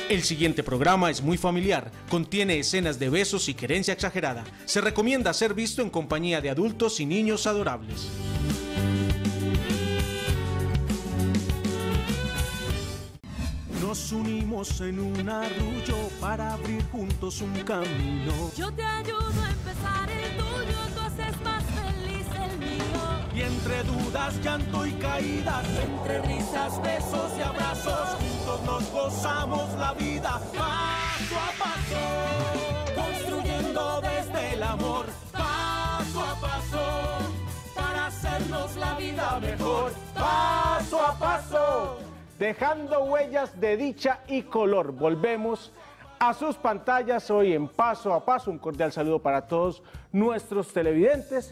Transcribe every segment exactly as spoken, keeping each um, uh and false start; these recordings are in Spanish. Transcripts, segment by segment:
El siguiente programa es muy familiar, contiene escenas de besos y querencia exagerada. Se recomienda ser visto en compañía de adultos y niños adorables. Nos unimos en un arrullo para abrir juntos un camino. Yo te ayudo a empezar el tuyo, tú haces más feliz el mío. Y entre dudas, llanto y caídas, entre risas, besos y abrazos, juntos nos gozamos la vida paso a paso, construyendo desde el amor, paso a paso, para hacernos la vida mejor, paso a paso. Dejando huellas de dicha y color, volvemos a sus pantallas hoy en Paso a Paso. Un cordial saludo para todos nuestros televidentes.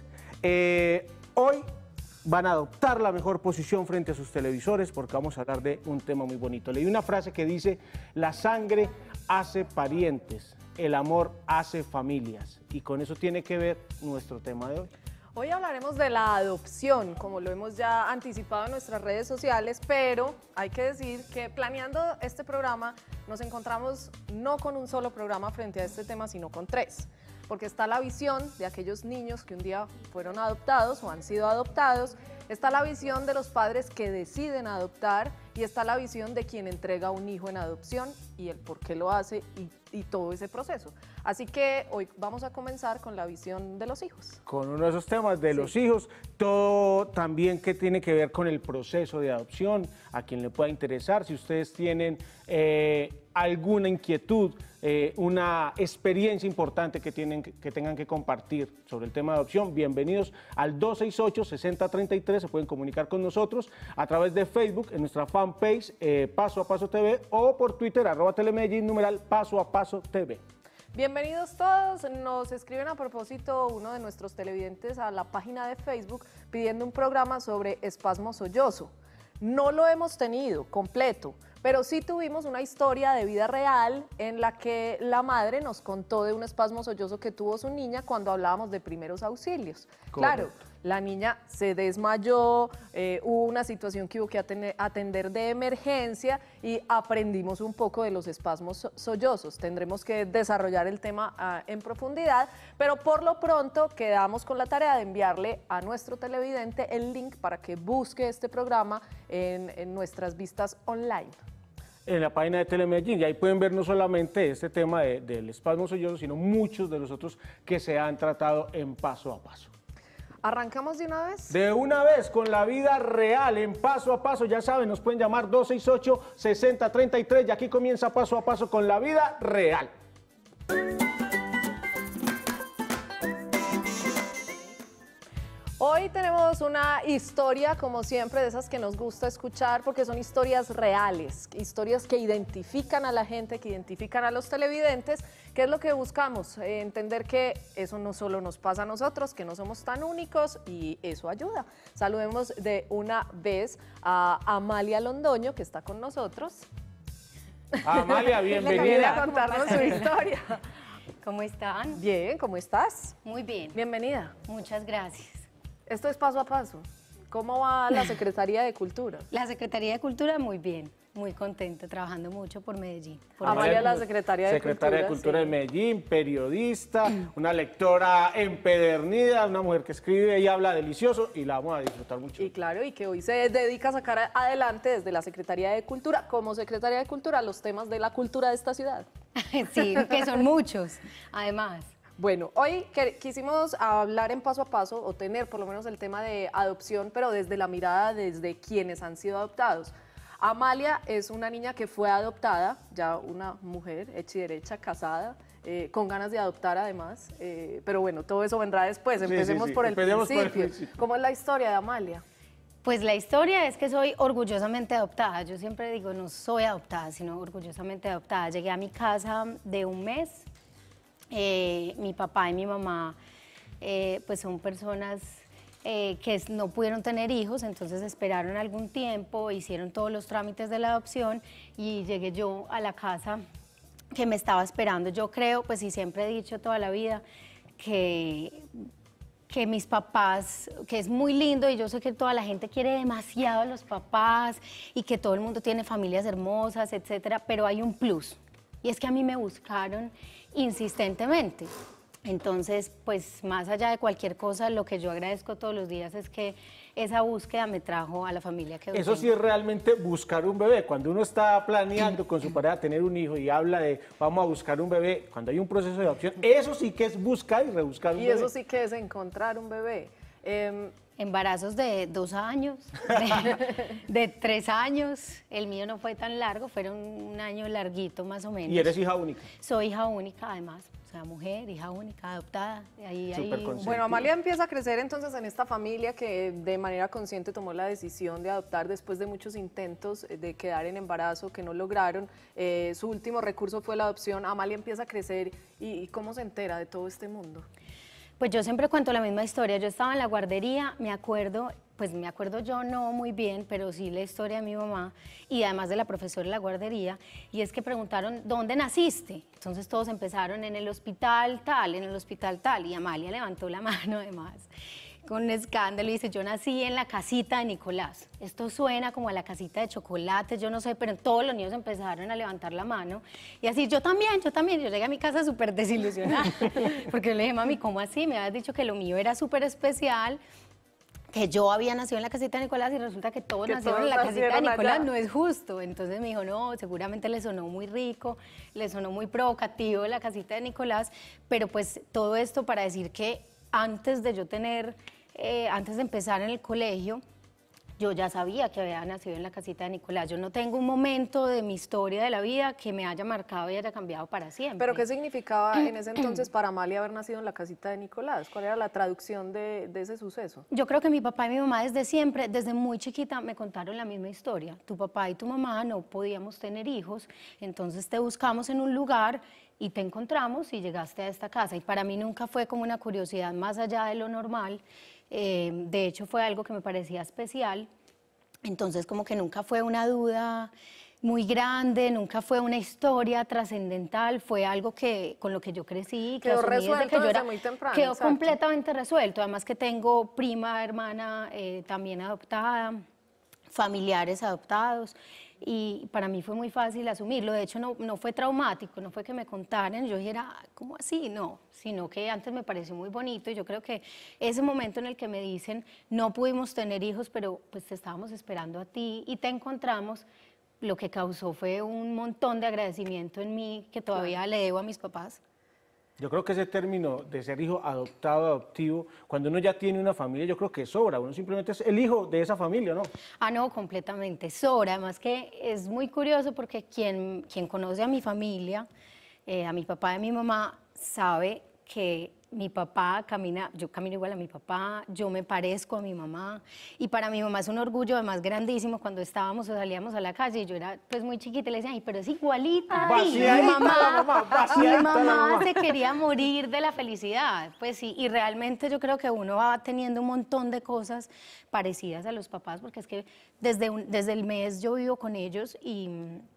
Eh, hoy van a adoptar la mejor posición frente a sus televisores porque vamos a hablar de un tema muy bonito. Leí una frase que dice: la sangre hace parientes, el amor hace familias, y con eso tiene que ver nuestro tema de hoy. Hoy hablaremos de la adopción, como lo hemos ya anticipado en nuestras redes sociales, pero hay que decir que planeando este programa nos encontramos no con un solo programa frente a este tema, sino con tres. Porque está la visión de aquellos niños que un día fueron adoptados o han sido adoptados, está la visión de los padres que deciden adoptar y está la visión de quien entrega un hijo en adopción y el por qué lo hace y, y todo ese proceso. Así que hoy vamos a comenzar con la visión de los hijos. Con uno de esos temas de Sí. los hijos, todo también que tiene que ver con el proceso de adopción, a quien le pueda interesar. Si ustedes tienen eh, alguna inquietud, eh, una experiencia importante que, tienen, que tengan que compartir sobre el tema de adopción, bienvenidos al dos seis ocho, seis cero tres tres, se pueden comunicar con nosotros a través de Facebook, en nuestra fanpage eh, Paso a Paso T V, o por Twitter, arroba Telemedellín, numeral Paso a Paso T V. Bienvenidos todos, nos escriben a propósito uno de nuestros televidentes a la página de Facebook pidiendo un programa sobre espasmo sollozo. No lo hemos tenido completo, pero sí tuvimos una historia de vida real en la que la madre nos contó de un espasmo sollozo que tuvo su niña cuando hablábamos de primeros auxilios. Correcto. Claro, la niña se desmayó, eh, hubo una situación que hubo que atender, atender de emergencia y aprendimos un poco de los espasmos so sollozos. Tendremos que desarrollar el tema uh, en profundidad, pero por lo pronto quedamos con la tarea de enviarle a nuestro televidente el link para que busque este programa en, en nuestras vistas online. En la página de Telemedellín, y ahí pueden ver no solamente este tema de, del espasmo sollozo, sino muchos de los otros que se han tratado en Paso a Paso. ¿Arrancamos de una vez? De una vez, con la vida real, en Paso a Paso, ya saben, nos pueden llamar dos seis ocho, seis cero tres tres, y aquí comienza Paso a Paso con la vida real. Hoy tenemos una historia, como siempre, de esas que nos gusta escuchar porque son historias reales, historias que identifican a la gente, que identifican a los televidentes, que es lo que buscamos, eh, entender que eso no solo nos pasa a nosotros, que no somos tan únicos y eso ayuda. Saludemos de una vez a Amalia Londoño, que está con nosotros. Amalia, Viene bienvenida. a contarnos su historia. ¿Cómo están? Bien, ¿cómo estás? Muy bien. Bienvenida. Muchas gracias. Esto es Paso a Paso. ¿Cómo va la Secretaría de Cultura? La Secretaría de Cultura, muy bien. Muy contenta, trabajando mucho por Medellín. Por Amalia, la Secretaria de Secretaria de Cultura, Cultura sí. de Medellín, periodista, una lectora empedernida, una mujer que escribe y habla delicioso, y la vamos a disfrutar mucho. Y claro, y que hoy se dedica a sacar adelante desde la Secretaría de Cultura, como Secretaria de Cultura, los temas de la cultura de esta ciudad. Sí, que son muchos, además. Bueno, hoy que- quisimos hablar en Paso a Paso, o tener por lo menos el tema de adopción, pero desde la mirada desde quienes han sido adoptados. Amalia es una niña que fue adoptada, ya una mujer hecha y derecha, casada, eh, con ganas de adoptar además, eh, pero bueno, todo eso vendrá después, Sí, sí, empecemos sí, por el empecemos por el principio. principio. ¿Cómo es la historia de Amalia? Pues la historia es que soy orgullosamente adoptada. Yo siempre digo, no soy adoptada, sino orgullosamente adoptada. Llegué a mi casa de un mes. Eh, mi papá y mi mamá eh, pues son personas eh, que no pudieron tener hijos, entonces esperaron algún tiempo, hicieron todos los trámites de la adopción y llegué yo a la casa que me estaba esperando. Yo creo, pues y siempre he dicho toda la vida, que, que mis papás, que es muy lindo y yo sé que toda la gente quiere demasiado a los papás y que todo el mundo tiene familias hermosas, etcétera, pero hay un plus y es que a mí me buscaron insistentemente. Entonces, pues más allá de cualquier cosa, lo que yo agradezco todos los días es que esa búsqueda me trajo a la familia que hoy Eso sí es realmente buscar un bebé. Cuando uno está planeando con su pareja tener un hijo y habla de vamos a buscar un bebé, cuando hay un proceso de adopción, eso sí que es buscar y rebuscar un Y bebé. eso sí que es encontrar un bebé. Em, Embarazos de dos años, de, de tres años, el mío no fue tan largo, fueron un año larguito más o menos. Y eres hija única. Soy hija única además, o sea, mujer, hija única, adoptada. Ahí, ahí, Superconsciente. Bueno, Amalia empieza a crecer entonces en esta familia que de manera consciente tomó la decisión de adoptar después de muchos intentos de quedar en embarazo que no lograron. Eh, su último recurso fue la adopción. Amalia empieza a crecer y, y ¿cómo se entera de todo este mundo? Pues yo siempre cuento la misma historia. Yo estaba en la guardería, me acuerdo, pues me acuerdo yo no muy bien, pero sí la historia de mi mamá y además de la profesora de la guardería, y es que preguntaron, ¿dónde naciste? Entonces todos empezaron en el hospital tal, en el hospital tal, y Amalia levantó la mano además, con un escándalo, y dice, yo nací en la casita de Nicolás. Esto suena como a la casita de chocolate, yo no sé, pero todos los niños empezaron a levantar la mano, y así, yo también, yo también, yo llegué a mi casa súper desilusionada, porque yo le dije, mami, ¿cómo así? Me habías dicho que lo mío era súper especial, que yo había nacido en la casita de Nicolás y resulta que todos Que nacieron todos en la casita de nacieron Nicolás, allá. no es justo. Entonces me dijo, no, seguramente le sonó muy rico, le sonó muy provocativo la casita de Nicolás, pero pues todo esto para decir que antes de yo tener, eh, antes de empezar en el colegio, yo ya sabía que había nacido en la casita de Nicolás. Yo no tengo un momento de mi historia de la vida que me haya marcado y haya cambiado para siempre. ¿Pero qué significaba en ese entonces para Amalia haber nacido en la casita de Nicolás? ¿Cuál era la traducción de, de ese suceso? Yo creo que mi papá y mi mamá desde siempre, desde muy chiquita, me contaron la misma historia. Tu papá y tu mamá no podíamos tener hijos, entonces te buscamos en un lugar y te encontramos y llegaste a esta casa. Y para mí nunca fue como una curiosidad más allá de lo normal. Eh, de hecho, fue algo que me parecía especial. Entonces, como que nunca fue una duda muy grande, nunca fue una historia trascendental, fue algo que con lo que yo crecí, que Quedó asumí desde resuelto que yo desde era, muy temprano, quedó exacto. completamente resuelto. Además que tengo prima, hermana eh, también adoptada, familiares adoptados, y para mí fue muy fácil asumirlo. De hecho, no, no fue traumático, no fue que me contaran, yo dijera, ¿cómo así? No, sino que antes me pareció muy bonito, y yo creo que ese momento en el que me dicen, no pudimos tener hijos, pero pues te estábamos esperando a ti y te encontramos, lo que causó fue un montón de agradecimiento en mí que todavía le debo a mis papás. Yo creo que ese término de ser hijo adoptado, adoptivo, cuando uno ya tiene una familia, yo creo que sobra. Uno simplemente es el hijo de esa familia, ¿no? Ah, no, completamente, sobra. Además que es muy curioso porque quien, quien conoce a mi familia, eh, a mi papá y a mi mamá, sabe que mi papá camina, yo camino igual a mi papá, yo me parezco a mi mamá, y para mi mamá es un orgullo además grandísimo cuando estábamos o salíamos a la calle, y yo era pues muy chiquita y le decía, ay, pero es igualita, ay, mi Vaciadita mamá, la mamá, mi vaciadita la mamá mamá. se quería morir de la felicidad, pues sí, y realmente yo creo que uno va teniendo un montón de cosas parecidas a los papás, porque es que desde, un- desde el mes yo vivo con ellos y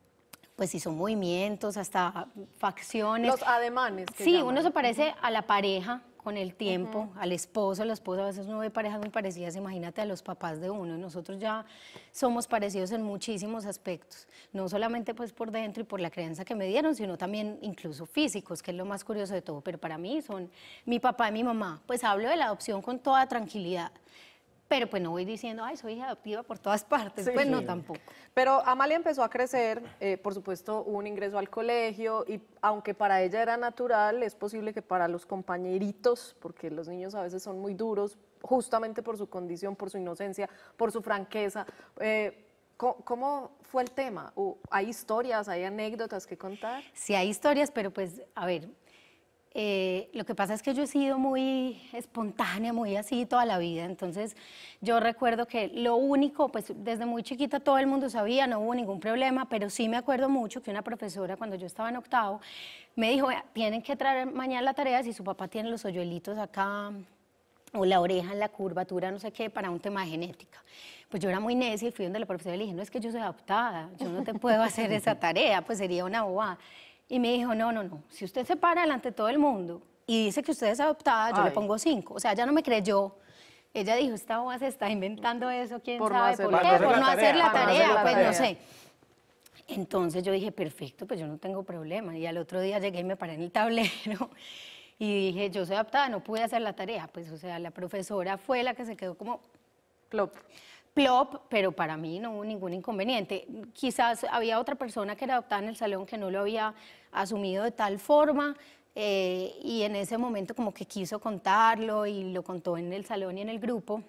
pues sí, son movimientos, hasta facciones. Los ademanes que Sí, llaman. uno se parece a la pareja con el tiempo, al esposo, a la esposa, a veces uno ve parejas muy parecidas, imagínate a los papás de uno, nosotros ya somos parecidos en muchísimos aspectos, no solamente pues por dentro y por la crianza que me dieron, sino también incluso físicos, que es lo más curioso de todo, pero para mí son mi papá y mi mamá, pues hablo de la adopción con toda tranquilidad, pero pues no voy diciendo, ay, soy hija adoptiva por todas partes, Sí. pues no Sí. tampoco. Pero Amalia empezó a crecer, eh, por supuesto hubo un ingreso al colegio y aunque para ella era natural, es posible que para los compañeritos, porque los niños a veces son muy duros, justamente por su condición, por su inocencia, por su franqueza. eh, ¿cómo, cómo fue el tema? ¿O ¿Hay historias, hay anécdotas que contar? Sí hay historias, pero pues, a ver, eh, lo que pasa es que yo he sido muy espontánea, muy así toda la vida, entonces yo recuerdo que lo único, pues desde muy chiquita todo el mundo sabía, no hubo ningún problema, pero sí me acuerdo mucho que una profesora cuando yo estaba en octavo me dijo, "Vea, tienen que traer mañana la tarea si su papá tiene los hoyuelitos acá o la oreja en la curvatura, no sé qué, para un tema de genética". Pues yo era muy necia y fui donde la profesora y le dije, no, es que yo soy adoptada, yo no te puedo hacer esa tarea, pues sería una bobada. Y me dijo, no, no, no, si usted se para delante de todo el mundo y dice que usted es adoptada, yo Ay. le pongo cinco. O sea, ella no me creyó. Ella dijo, esta boba se está inventando eso, quién Por no sabe hacer por la qué, tarea. por no hacer la Para no hacer tarea, la pues tarea. no sé. Entonces yo dije, perfecto, pues yo no tengo problema. Y al otro día llegué y me paré en el tablero y dije, yo soy adoptada, no pude hacer la tarea. Pues, o sea, la profesora fue la que se quedó como Plop. plop, pero para mí no hubo ningún inconveniente. Quizás había otra persona que era adoptada en el salón que no lo había asumido de tal forma, eh, y en ese momento como que quiso contarlo y lo contó en el salón y en el grupo,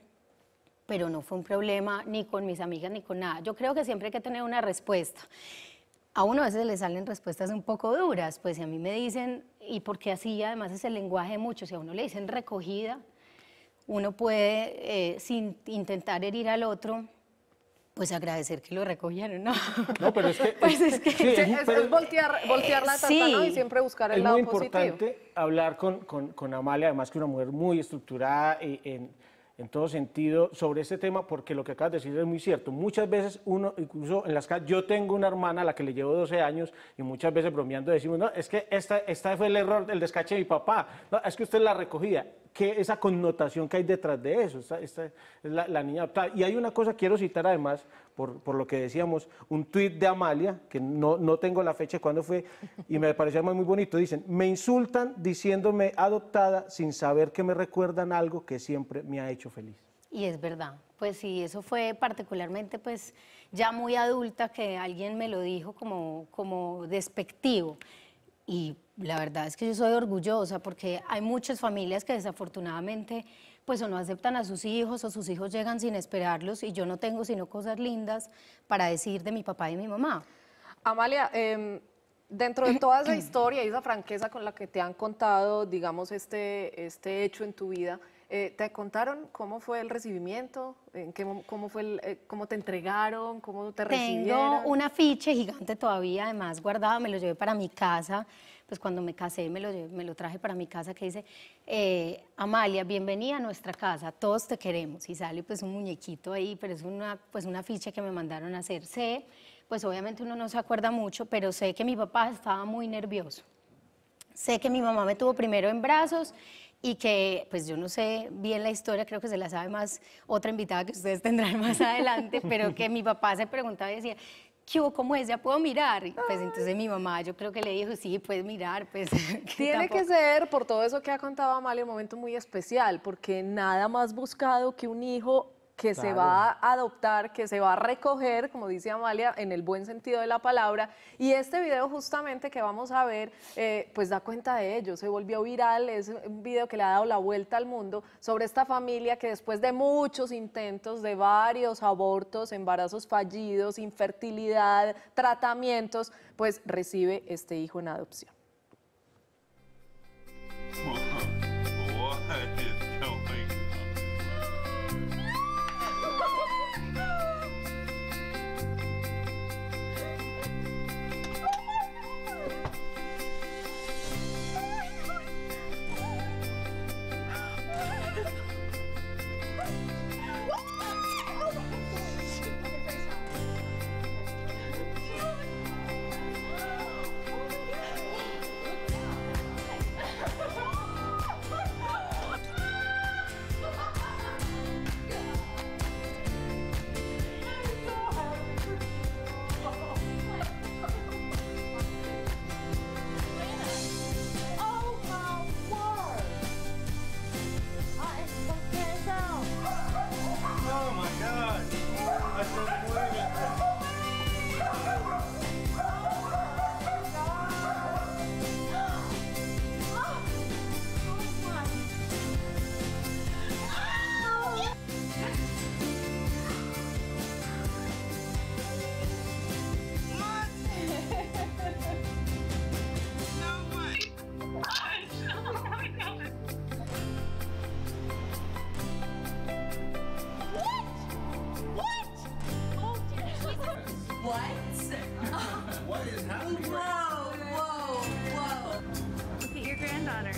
pero no fue un problema ni con mis amigas ni con nada. Yo creo que siempre hay que tener una respuesta. A uno a veces le salen respuestas un poco duras, pues si a mí me dicen, y porque así además es el lenguaje de muchos, si a uno le dicen recogida, uno puede, eh, sin intentar herir al otro, pues agradecer que lo recogieron, ¿no? No, pero es que... Pues es que... sí, Es, es- es- pero- es voltear, voltear la tarta, sí. ¿no? Y siempre buscar el Es lado muy positivo. importante hablar con, con, con Amalia, además que una mujer muy estructurada eh, en, en todo sentido sobre este tema, porque lo que acabas de decir es muy cierto. Muchas veces uno, incluso en las casas, yo tengo una hermana a la que le llevo doce años y muchas veces bromeando decimos, no, es que esta, esta fue el error, el descache de mi papá, no, es que usted es la recogida. Que esa connotación que hay detrás de eso, esta, esta es la, la niña adoptada. Y hay una cosa, quiero citar además, por, por lo que decíamos, un tuit de Amalia, que no, no tengo la fecha de cuándo fue, y me pareció muy, muy bonito. Dicen, me insultan diciéndome adoptada sin saber que me recuerdan algo que siempre me ha hecho feliz. Y es verdad, pues sí, eso fue particularmente pues ya muy adulta que alguien me lo dijo como, como despectivo. Y la verdad es que yo soy orgullosa porque hay muchas familias que desafortunadamente pues o no aceptan a sus hijos o sus hijos llegan sin esperarlos y yo no tengo sino cosas lindas para decir de mi papá y mi mamá. Amalia, eh, dentro de toda esa historia y esa franqueza con la que te han contado, digamos, este, este hecho en tu vida, eh, ¿te contaron cómo fue el recibimiento? ¿En qué, mo- cómo, fue el, eh, ¿Cómo te entregaron? ¿Cómo te recibieron? Tengo un afiche gigante todavía, además guardado, me lo llevé para mi casa, pues cuando me casé me lo, llevé- me lo traje para mi casa que dice, eh, Amalia, bienvenida a nuestra casa, todos te queremos. Y sale pues un muñequito ahí, pero es una, pues un afiche que me mandaron a hacer. Sé, pues obviamente uno no se acuerda mucho, pero sé que mi papá estaba muy nervioso. Sé que mi mamá me tuvo primero en brazos y que, pues yo no sé bien la historia, creo que se la sabe más otra invitada que ustedes tendrán más adelante, pero que mi papá se preguntaba y decía, ¿qué hubo? ¿Cómo es? ¿Ya puedo mirar? Y pues entonces mi mamá yo creo que le dijo, sí, puedes mirar, pues. Tiene que ser, por todo eso que ha contado Amalia, un momento muy especial, porque nada más buscado que un hijo que se Claro. va a adoptar, que se va a recoger, como dice Amalia, en el buen sentido de la palabra. Y este video justamente que vamos a ver, eh, pues da cuenta de ello, se volvió viral, es un video que le ha dado la vuelta al mundo sobre esta familia que después de muchos intentos, de varios abortos, embarazos fallidos, infertilidad, tratamientos, pues recibe este hijo en adopción. What is going on? Oh my God! I can't believe it. What is happening? Whoa, whoa, whoa. Look at your granddaughter.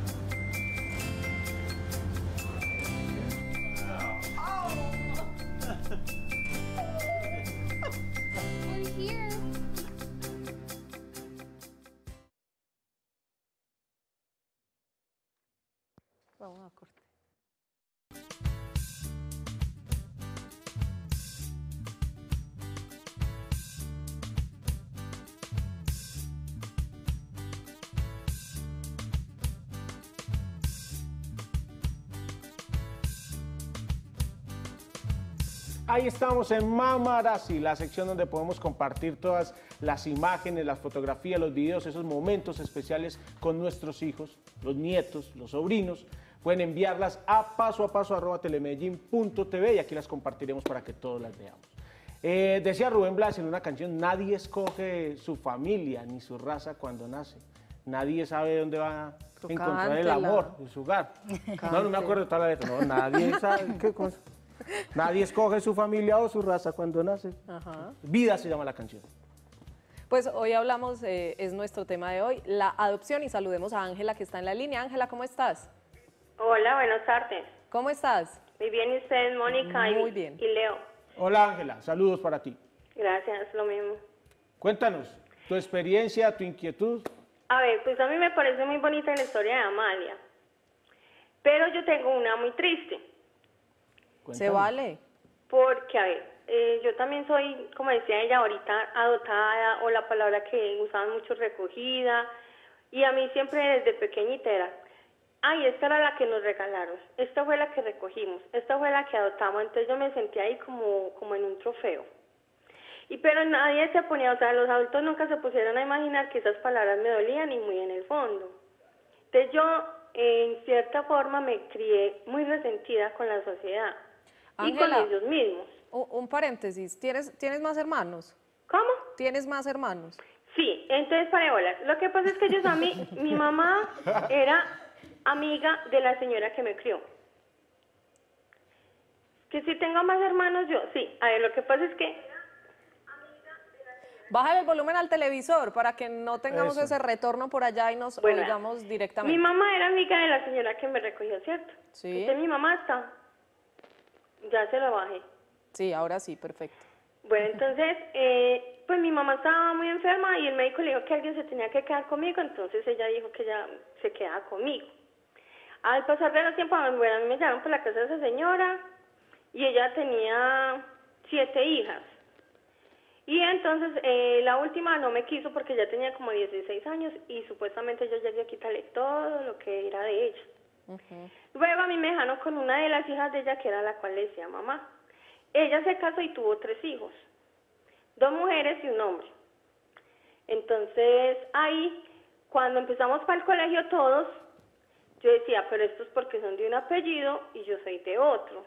In here. Vamos a corte. Ahí estamos en Mamarazzi, la sección donde podemos compartir todas las imágenes, las fotografías, los videos, esos momentos especiales con nuestros hijos, los nietos, los sobrinos. Pueden enviarlas a paso a paso arroba telemedellín punto t v y aquí las compartiremos para que todos las veamos. Eh, decía Rubén Blades en una canción, nadie escoge su familia ni su raza cuando nace. Nadie sabe dónde va a Pero encontrar el cántela. amor en su hogar. No, no me acuerdo de toda la letra. No, nadie sabe qué cosa. Nadie escoge su familia o su raza cuando nace. Ajá. Vida se llama la canción. Pues hoy hablamos, eh, es nuestro tema de hoy, la adopción, y saludemos a Ángela que está en la línea. Ángela, ¿cómo estás? Hola, buenas tardes. ¿Cómo estás? Muy bien, ¿y usted, Mónica? Muy y, bien. Y Leo. Hola Ángela, saludos para ti. Gracias, lo mismo. Cuéntanos, tu experiencia, tu inquietud. A ver, pues a mí me parece muy bonita la historia de Amalia. Pero yo tengo una muy triste. Se Cuéntanos. vale. Porque, a ver, eh, yo también soy, como decía ella ahorita, adoptada, o la palabra que usaban mucho, recogida. Y a mí siempre desde pequeñita era, ay, esta era la que nos regalaron, esta fue la que recogimos, esta fue la que adoptamos. Entonces yo me sentía ahí como, como en un trofeo. Y pero nadie se ponía, o sea, los adultos nunca se pusieron a imaginar que esas palabras me dolían y muy en el fondo. Entonces yo, en cierta forma, me crié muy resentida con la sociedad y con Ángela. ellos mismos. Un, un paréntesis, ¿tienes, ¿tienes más hermanos? ¿Cómo? ¿Tienes más hermanos? Sí, entonces parébolas. Lo que pasa es que ellos a mí, mi mamá era amiga de la señora que me crió. Que si tengo más hermanos yo, sí. A ver, lo que pasa es que Bájale el volumen al televisor para que no tengamos Eso. ese retorno por allá y nos Bueno, oigamos mi directamente. mamá era amiga de la señora que me recogió, ¿cierto? Sí. Entonces mi mamá está. Ya se lo bajé. Sí, ahora sí, perfecto. Bueno, entonces, eh, pues mi mamá estaba muy enferma y el médico le dijo que alguien se tenía que quedar conmigo, entonces ella dijo que ella se quedaba conmigo. Al pasar de los tiempos, bueno, a mí me llevaron por la casa de esa señora y ella tenía siete hijas. Y entonces eh, la última no me quiso porque ya tenía como dieciséis años y supuestamente yo llegué a quitarle todo lo que era de ella. Ujú. Luego a mí me dejaron con una de las hijas de ella que era la cual le decía mamá. Ella se casó y tuvo tres hijos, dos mujeres y un hombre. Entonces ahí, cuando empezamos para el colegio todos, yo decía, pero estos porque son de un apellido y yo soy de otro.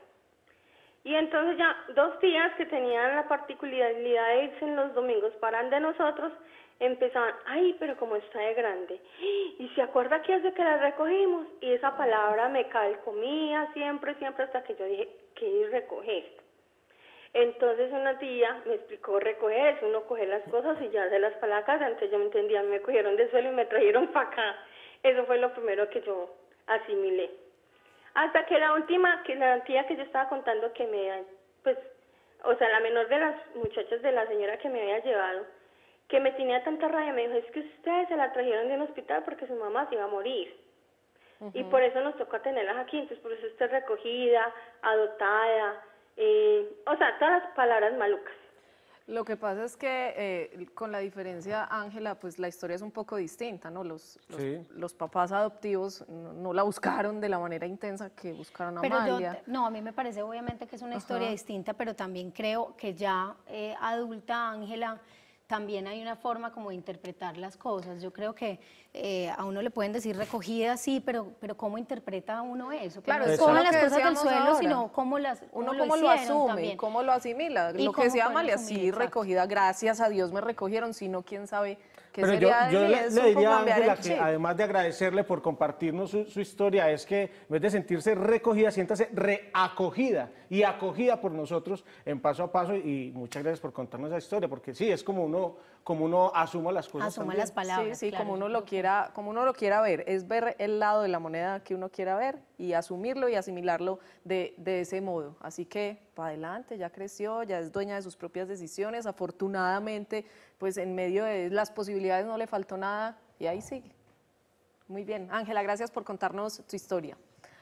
Y entonces ya dos tías que tenían la particularidad de irse en los domingos para de nosotros, empezaban, ay, pero como está de grande. Y se acuerda que hace que la recogimos. Y esa palabra me calcomía siempre, siempre, hasta que yo dije, ¿qué es recoger? Entonces una tía me explicó, recoger es uno coger las cosas y ya de las palacas. Antes yo me entendía, me cogieron del suelo y me trajeron para acá. Eso fue lo primero que yo asimilé. Hasta que la última, que la tía que yo estaba contando que me, pues, o sea, la menor de las muchachas de la señora que me había llevado, que me tenía tanta rabia, me dijo, es que ustedes se la trajeron de un hospital porque su mamá se iba a morir. Uh-huh. Y por eso nos toca tenerlas aquí, entonces por eso está recogida, adoptada, eh, o sea, todas las palabras malucas. Lo que pasa es que eh, con la diferencia, Ángela, pues la historia es un poco distinta, ¿no? Los, los, Sí. los papás adoptivos no, no la buscaron de la manera intensa que buscaron a Pero yo, Amalia. te- no, a mí me parece obviamente que es una historia Ajá. distinta, pero también creo que ya eh, adulta Ángela, también hay una forma como de interpretar las cosas. Yo creo que eh, a uno le pueden decir recogida, sí, pero, pero ¿cómo interpreta uno eso? Que Claro, no es cojan lo las que cosas del decíamos suelo, ahora. sino cómo las Uno lo cómo lo hicieron asume, también. cómo lo asimila. Y Lo que cómo decía pueden Amalia, asumir, sí, exacto. recogida, gracias a Dios me recogieron, sino quién sabe qué Pero yo, sería de yo mí. le, Es le un poco diría a cambiar Ángela el que chip. además de agradecerle por compartirnos su, su historia, es que en vez de sentirse recogida, siéntase reacogida y acogida por nosotros en Paso a Paso. Y muchas gracias por contarnos esa historia, porque sí, es como uno, como uno asuma las cosas Asuma también. las palabras. Sí, sí, claro, como yo uno lo creo que- quiera, como uno lo quiera ver, es ver el lado de la moneda que uno quiera ver y asumirlo y asimilarlo de, de ese modo. Así que para adelante, ya creció, ya es dueña de sus propias decisiones. Afortunadamente, pues en medio de las posibilidades no le faltó nada y ahí sigue. Muy bien, Ángela, gracias por contarnos tu historia.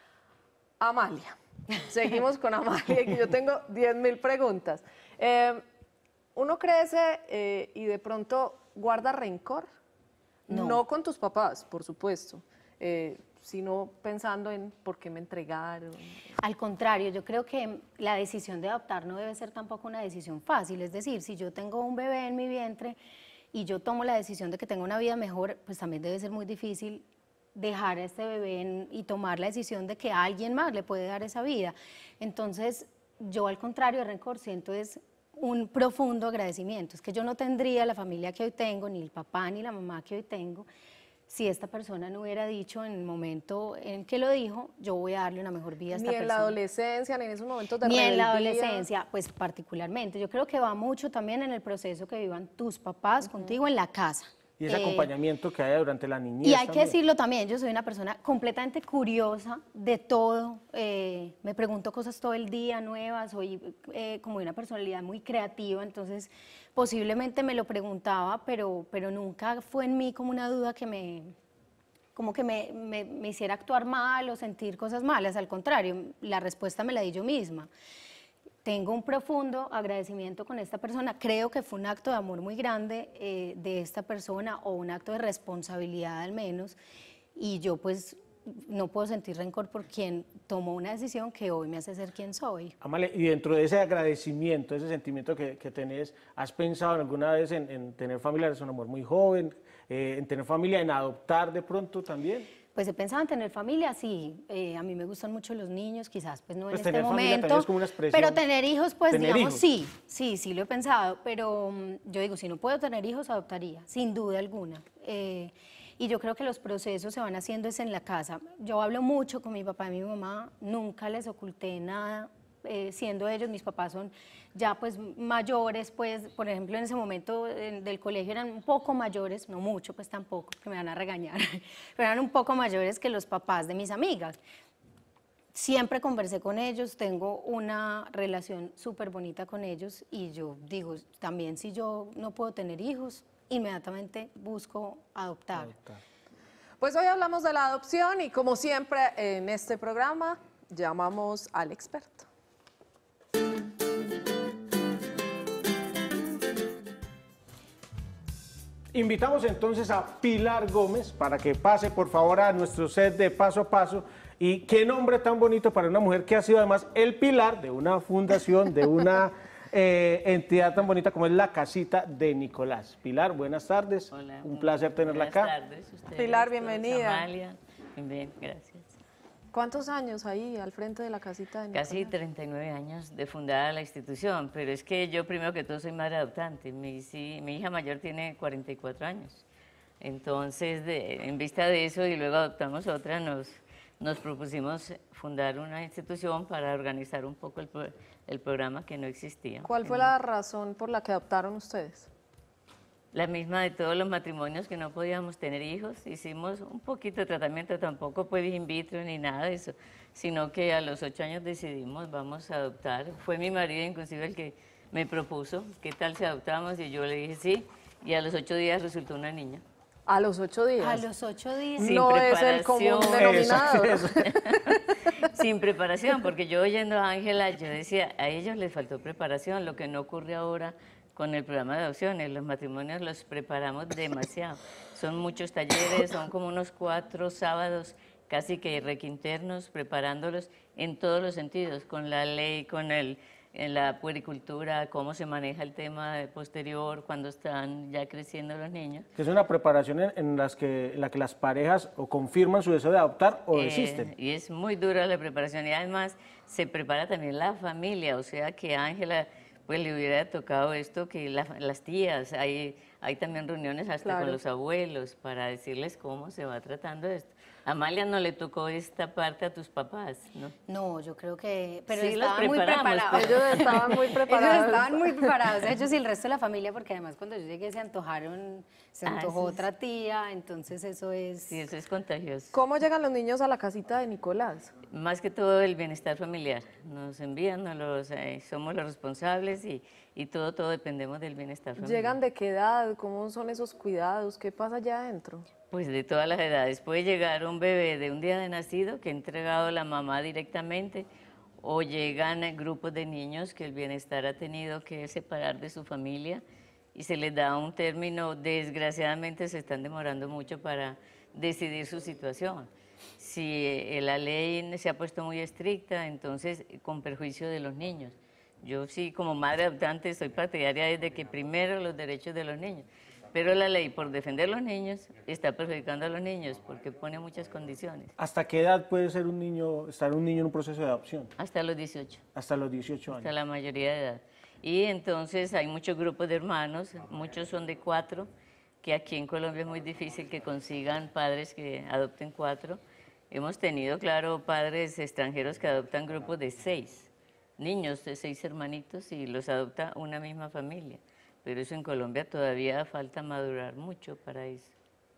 Amalia, seguimos con Amalia, que yo tengo diez mil preguntas. Eh, ¿Uno crece eh, y de pronto guarda rencor? No. No con tus papás, por supuesto. eh, sino pensando en por qué me entregaron. Al contrario, yo creo que la decisión de adoptar no debe ser tampoco una decisión fácil. Es decir, si yo tengo un bebé en mi vientre y yo tomo la decisión de que tenga una vida mejor, pues también debe ser muy difícil dejar a este bebé en, y tomar la decisión de que alguien más le puede dar esa vida. Entonces, yo al contrario de rencor siento es un profundo agradecimiento. Es que yo no tendría la familia que hoy tengo, ni el papá ni la mamá que hoy tengo, si esta persona no hubiera dicho en el momento en que lo dijo, yo voy a darle una mejor vida a esta Ni en persona. la adolescencia, ni en esos momentos de Ni rebeldía. en la adolescencia, pues particularmente. Yo creo que va mucho también en el proceso que vivan tus papás uh-huh. contigo en la casa. Y ese eh, acompañamiento que haya durante la niñez. Y hay también. que decirlo también, yo soy una persona completamente curiosa de todo, eh, me pregunto cosas todo el día nuevas, soy eh, como de una personalidad muy creativa, entonces posiblemente me lo preguntaba, pero, pero nunca fue en mí como una duda que me, como que me, me, me hiciera actuar mal o sentir cosas malas, al contrario, la respuesta me la di yo misma. Tengo un profundo agradecimiento con esta persona, creo que fue un acto de amor muy grande eh, de esta persona o un acto de responsabilidad al menos, y yo pues no puedo sentir rencor por quien tomó una decisión que hoy me hace ser quien soy. Amalia, y dentro de ese agradecimiento, ese sentimiento que, que tenés, ¿has pensado alguna vez en, en tener familia? Eres una mujer muy joven, eh, en tener familia, en adoptar de pronto también. Pues he pensado en tener familia, sí, eh, a mí me gustan mucho los niños, quizás pues no Pues en este momento, es como una expresión. Pero tener hijos, pues ¿Tener digamos, hijos? sí, sí, sí lo he pensado, pero um, yo digo, si no puedo tener hijos, adoptaría, sin duda alguna. Eh, y yo creo que los procesos se van haciendo es en la casa. Yo hablo mucho con mi papá y mi mamá, nunca les oculté nada, eh, siendo ellos, mis papás son ya pues mayores, pues por ejemplo en ese momento eh, del colegio eran un poco mayores, no mucho pues tampoco, que me van a regañar, pero eran un poco mayores que los papás de mis amigas. Siempre conversé con ellos, tengo una relación súper bonita con ellos y yo digo, también si yo no puedo tener hijos, inmediatamente busco adoptar. Adoptar. Pues hoy hablamos de la adopción y como siempre en este programa llamamos al experto. Invitamos entonces a Pilar Gómez para que pase por favor a nuestro set de Paso a Paso. Y qué nombre tan bonito para una mujer que ha sido además el pilar de una fundación, de una eh, entidad tan bonita como es la Casita de Nicolás. Pilar, buenas tardes. Hola, un placer tenerla buenas acá. Buenas tardes. Ustedes, Pilar, todos, bienvenida. Amalia, bien, gracias. ¿Cuántos años ahí al frente de la Casita de Nicolás? Casi treinta y nueve años de fundada la institución, pero es que yo primero que todo soy madre adoptante. Mi, sí, mi hija mayor tiene cuarenta y cuatro años. Entonces, de, en vista de eso y luego adoptamos otra, nos, nos propusimos fundar una institución para organizar un poco el, el programa que no existía. ¿Cuál fue la razón por la que adoptaron ustedes? La misma de todos los matrimonios que no podíamos tener hijos, hicimos un poquito de tratamiento, tampoco fue in vitro ni nada de eso, sino que a los ocho años decidimos, vamos a adoptar. Fue mi marido inclusive el que me propuso, ¿qué tal si adoptamos? Y yo le dije sí, y a los ocho días resultó una niña. A los ocho días. A los ocho días. Sin no es el común preparación. denominador. Eso, Sin preparación, porque yo oyendo a Ángela, yo decía, a ellos les faltó preparación, lo que no ocurre ahora con el programa de adopciones, los matrimonios los preparamos demasiado. Son muchos talleres, son como unos cuatro sábados casi que requinternos, preparándolos en todos los sentidos, con la ley, con el, en la puericultura, cómo se maneja el tema posterior cuando están ya creciendo los niños. Que es una preparación en, en, las que, en la que las parejas o confirman su deseo de adoptar o Eh, desisten. y es muy dura la preparación y además se prepara también la familia, o sea que a Ángela pues le hubiera tocado esto, que la, las tías, hay, hay también reuniones hasta Claro. con los abuelos para decirles cómo se va tratando esto. A Amalia no le tocó esta parte a tus papás, ¿no? No, yo creo que, pero Sí, los estaban muy preparamos, preparados. pero- Ellos estaban muy preparados. Ellos estaban muy preparados, ellos y el resto de la familia, porque además cuando yo llegué se antojaron, se Ah, antojó sí, sí. otra tía, entonces eso es... Sí, eso es contagioso. ¿Cómo llegan los niños a la Casita de Nicolás? Más que todo el bienestar familiar. Nos envían, nos los, eh, somos los responsables y, y todo, todo dependemos del bienestar familiar. ¿Llegan de qué edad? ¿Cómo son esos cuidados? ¿Qué pasa allá adentro? Pues de todas las edades. Puede llegar un bebé de un día de nacido que ha entregado la mamá directamente o llegan eh, grupos de niños que el bienestar ha tenido que separar de su familia y se les da un término, desgraciadamente se están demorando mucho para decidir su situación. Si eh, la ley se ha puesto muy estricta, entonces con perjuicio de los niños. Yo sí, como madre adoptante, soy partidaria de que primero los derechos de los niños, pero la ley, por defender a los niños, está perjudicando a los niños porque pone muchas condiciones. ¿Hasta qué edad puede ser un niño, estar un niño en un proceso de adopción? Hasta los dieciocho. Hasta los dieciocho años. Hasta la mayoría de edad. Y entonces hay muchos grupos de hermanos, muchos son de cuatro, que aquí en Colombia es muy difícil que consigan padres que adopten cuatro. Hemos tenido, claro, padres extranjeros que adoptan grupos de seis, niños de seis hermanitos y los adopta una misma familia. Pero eso en Colombia todavía falta madurar mucho para eso.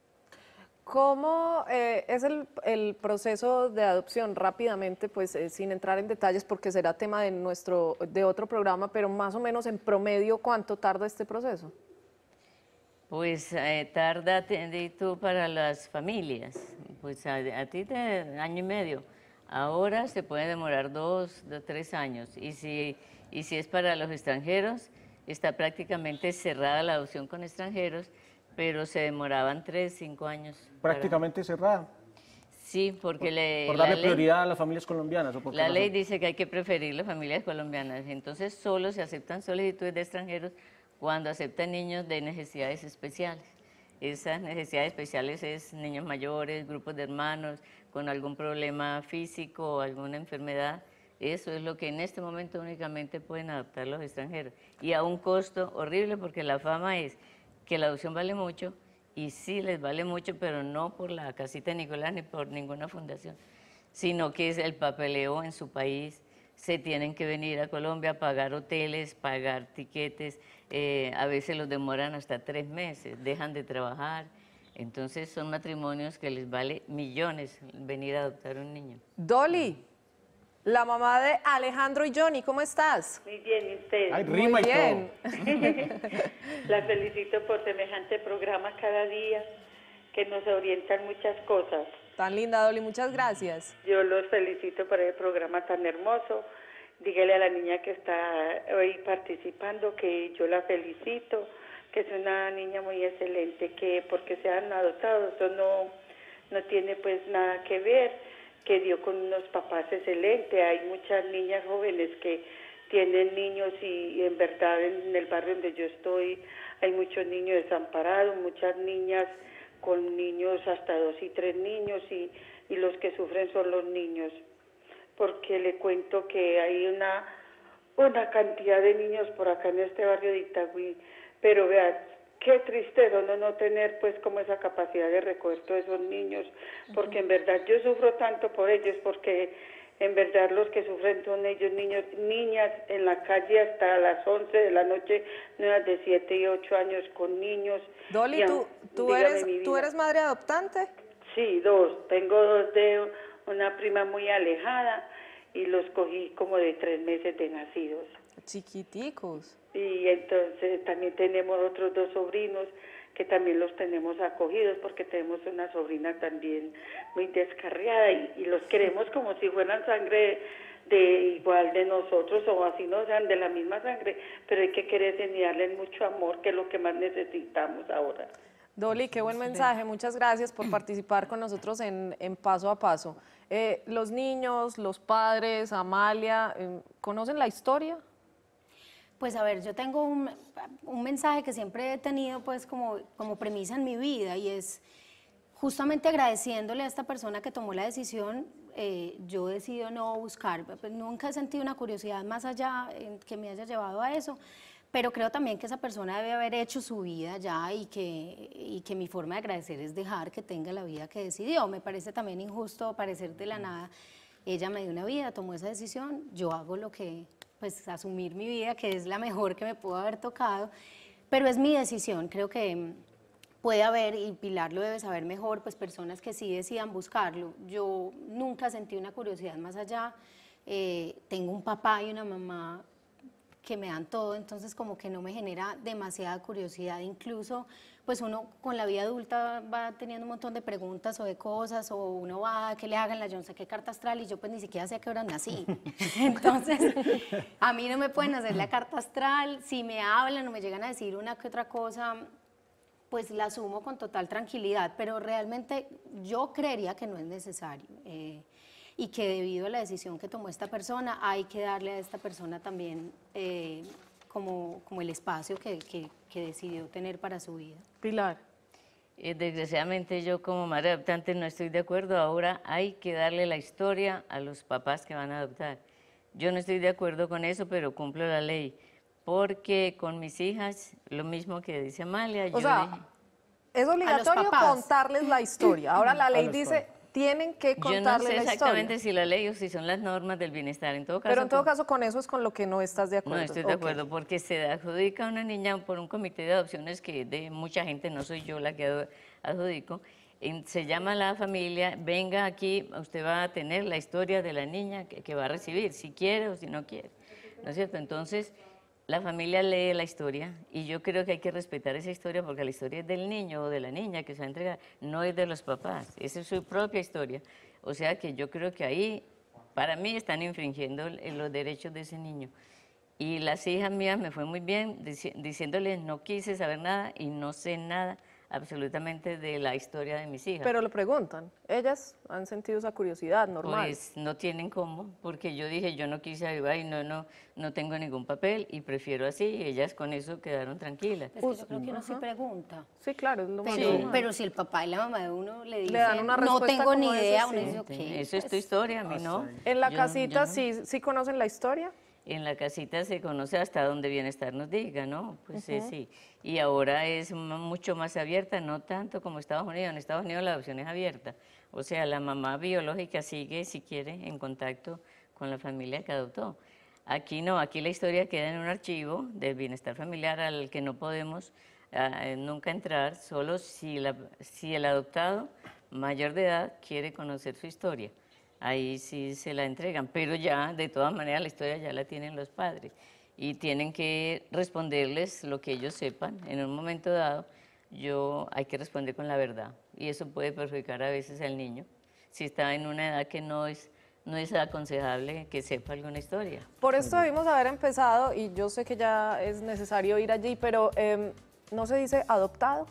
¿Cómo eh, es el, el proceso de adopción? Rápidamente, pues eh, sin entrar en detalles porque será tema de, nuestro, de otro programa, pero más o menos en promedio, ¿cuánto tarda este proceso? Pues eh, tarda tú para las familias, pues a, a ti te año y medio. Ahora se puede demorar dos, dos, tres años. Y si, y si es para los extranjeros, está prácticamente cerrada la adopción con extranjeros, pero se demoraban tres, cinco años. Prácticamente para... cerrada. Sí, porque por, le, por darle la prioridad ley, a las familias colombianas. ¿O por la razón? ley dice que hay que preferir las familias colombianas, entonces solo se aceptan solicitudes de extranjeros cuando aceptan niños de necesidades especiales. Esas necesidades especiales es niños mayores, grupos de hermanos, con algún problema físico o alguna enfermedad. Eso es lo que en este momento únicamente pueden adoptar los extranjeros. Y a un costo horrible, porque la fama es que la adopción vale mucho, y sí les vale mucho, pero no por la Casita de Nicolás ni por ninguna fundación, sino que es el papeleo en su país. Se tienen que venir a Colombia a pagar hoteles, pagar tiquetes, eh, a veces los demoran hasta tres meses, dejan de trabajar. Entonces son matrimonios que les vale millones venir a adoptar un niño. Dolly, la mamá de Alejandro y Johnny, ¿cómo estás? Muy bien, ¿y usted? Ay, rima Muy bien. y todo. La felicito por semejante programa cada día, que nos orientan muchas cosas. Tan linda, Dolly, muchas gracias. Yo los felicito por el programa tan hermoso. Dígale a la niña que está hoy participando que yo la felicito, que es una niña muy excelente, que porque sean adoptados, eso no, no tiene pues nada que ver, que dio con unos papás excelentes. Hay muchas niñas jóvenes que tienen niños y en verdad en el barrio donde yo estoy hay muchos niños desamparados, muchas niñas con niños hasta dos y tres niños y, y los que sufren son los niños, porque le cuento que hay una, una cantidad de niños por acá en este barrio de Itagüí, pero vean, qué tristeza no, no tener pues como esa capacidad de recoger todos esos niños, porque en verdad yo sufro tanto por ellos, porque en verdad los que sufren son ellos, niños, niñas en la calle hasta las once de la noche, niñas de siete y ocho años con niños. Dolly, Y, ¿tú, tú, dígame, eres, mi ¿tú vida. eres madre adoptante? Sí, dos. Tengo dos de una prima muy alejada y los cogí como de tres meses de nacidos. Chiquiticos. Y entonces también tenemos otros dos sobrinos que también los tenemos acogidos porque tenemos una sobrina también muy descarriada y, y los queremos como si fueran sangre de igual de nosotros o así no sean de la misma sangre, pero hay que querer enseñarles mucho amor, que es lo que más necesitamos ahora. Dolly, qué buen mensaje. Muchas gracias por participar con nosotros en, en Paso a Paso. Eh, los niños, los padres, Amalia, eh, ¿conocen la historia? Pues a ver, yo tengo un, un mensaje que siempre he tenido pues como, como premisa en mi vida y es justamente agradeciéndole a esta persona que tomó la decisión, eh, yo decido no buscar, pues nunca he sentido una curiosidad más allá eh, que me haya llevado a eso, pero creo también que esa persona debe haber hecho su vida ya y que, y que mi forma de agradecer es dejar que tenga la vida que decidió. Me parece también injusto aparecer de la nada. Ella me dio una vida, tomó esa decisión, yo hago lo que, pues asumir mi vida, que es la mejor que me pudo haber tocado, pero es mi decisión. Creo que puede haber, y Pilar lo debe saber mejor, pues personas que sí decidan buscarlo. Yo nunca sentí una curiosidad más allá. Eh, tengo un papá y una mamá que me dan todo, entonces como que no me genera demasiada curiosidad. Incluso pues uno con la vida adulta va teniendo un montón de preguntas o de cosas, o uno va a que le hagan la yo no sé qué carta astral, y yo pues ni siquiera sé a qué hora nací. Entonces, a mí no me pueden hacer la carta astral, si me hablan o me llegan a decir una que otra cosa, pues la asumo con total tranquilidad, pero realmente yo creería que no es necesario. Eh, y que debido a la decisión que tomó esta persona, hay que darle a esta persona también eh, como, como el espacio que, que, que decidió tener para su vida. Pilar. Eh, desgraciadamente yo como madre adoptante no estoy de acuerdo. Ahora hay que darle la historia a los papás que van a adoptar. Yo no estoy de acuerdo con eso, pero cumplo la ley. Porque con mis hijas, lo mismo que dice Amalia, O yo sea, dije, es obligatorio contarles la historia. Ahora la ley dice, tienen que yo contarles no la sé historia. exactamente si la ley o si son las normas del bienestar. En todo caso, Pero en todo con- caso, con eso es con lo que no estás de acuerdo. No estoy de Ok. acuerdo, porque se adjudica a una niña por un comité de adopciones que de mucha gente, no soy yo la que adu- adjudico, en- se llama a la familia, venga aquí, usted va a tener la historia de la niña que, que va a recibir, si quiere o si no quiere, ¿no es cierto? Entonces, la familia lee la historia y yo creo que hay que respetar esa historia porque la historia es del niño o de la niña que se va a entregar, no es de los papás, esa es su propia historia. O sea que yo creo que ahí, para mí, están infringiendo el- los derechos de ese niño. Y las hijas mías me fue muy bien dici- diciéndoles no quise saber nada y no sé nada absolutamente de la historia de mis hijas. Pero lo preguntan. Ellas han sentido esa curiosidad normal. Pues no tienen cómo, porque yo dije yo no quise ayudar y no, no, no tengo ningún papel y prefiero así, y ellas con eso quedaron tranquilas. Es que yo creo que uno sí pregunta. Sí, claro, es lo más Pero, normal. pero si el papá y la mamá de uno le dicen, Le dan una no respuesta tengo ni como esa, idea, sí. uno dice, ok. Eso es tu historia, a mí no. En la Yo- casita, yo no. sí, sí conocen la historia. En la casita se conoce hasta donde bienestar nos diga, ¿no? Pues eh, Ujú. sí. Y ahora es m- mucho más abierta, no tanto como Estados Unidos. En Estados Unidos la adopción es abierta. O sea, la mamá biológica sigue, si quiere, en contacto con la familia que adoptó. Aquí no, aquí la historia queda en un archivo del bienestar familiar al que no podemos ah, eh, nunca entrar, solo si, la, si el adoptado mayor de edad quiere conocer su historia. Ahí sí se la entregan, pero ya, de todas maneras, la historia ya la tienen los padres y tienen que responderles lo que ellos sepan. En un momento dado, yo hay que responder con la verdad y eso puede perjudicar a veces al niño si está en una edad que no es, no es aconsejable que sepa alguna historia. Por esto debimos haber empezado, y yo sé que ya es necesario ir allí, pero em, ¿no se dice adoptado?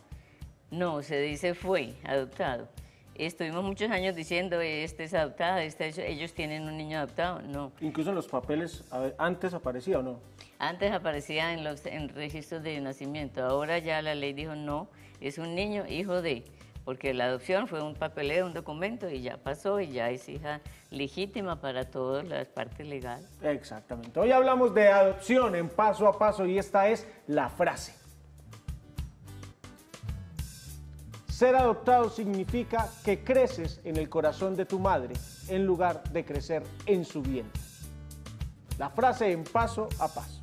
No, se dice fue adoptado. Estuvimos muchos años diciendo, este es adoptado, este es- ellos tienen un niño adoptado. No. Incluso en los papeles, a ver, ¿antes aparecía o no? Antes aparecía en los en registros de nacimiento, ahora ya la ley dijo no, es un niño hijo de, porque la adopción fue un papeleo, un documento y ya pasó y ya es hija legítima para todas las partes legales. Exactamente. Hoy hablamos de adopción en Paso a Paso y esta es la frase. Ser adoptado significa que creces en el corazón de tu madre en lugar de crecer en su vientre. La frase en Paso a Paso.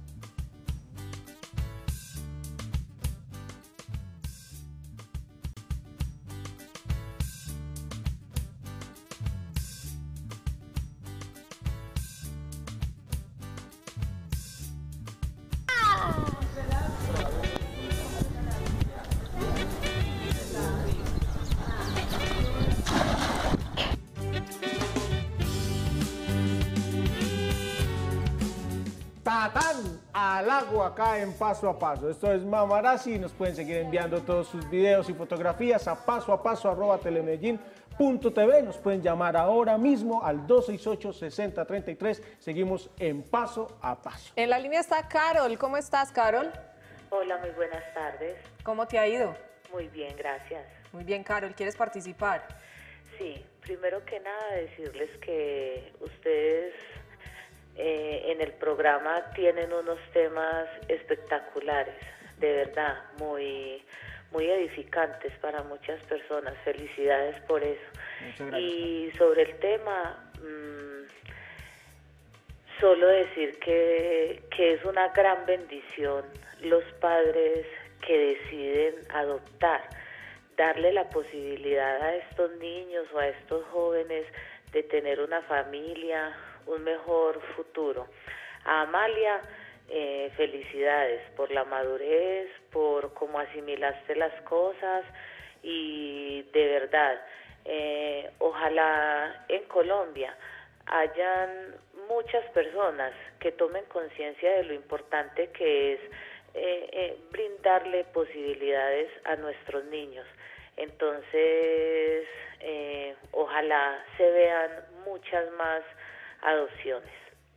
Tatán al agua acá en Paso a Paso. Esto es Mamarazzi y nos pueden seguir enviando todos sus videos y fotografías a paso a paso arroba telemedellín punto t v. Nos pueden llamar ahora mismo al dos seis ocho, seis cero tres tres. Seguimos en Paso a Paso. En la línea está Carol. ¿Cómo estás, Carol? Hola, muy buenas tardes. ¿Cómo te ha ido? Muy bien, gracias. Muy bien, Carol. ¿Quieres participar? Sí, primero que nada decirles que ustedes eh, en el programa tienen unos temas espectaculares, de verdad, muy, muy edificantes para muchas personas. Felicidades por eso. Muchas gracias. Y sobre el tema, mmm, solo decir que, que es una gran bendición los padres que deciden adoptar, darle la posibilidad a estos niños o a estos jóvenes de tener una familia, un mejor futuro. A Amalia eh, felicidades por la madurez, por cómo asimilaste las cosas y de verdad, eh, ojalá en Colombia hayan muchas personas que tomen conciencia de lo importante que es eh, eh, brindarle posibilidades a nuestros niños. Entonces, eh, ojalá se vean muchas más adopciones.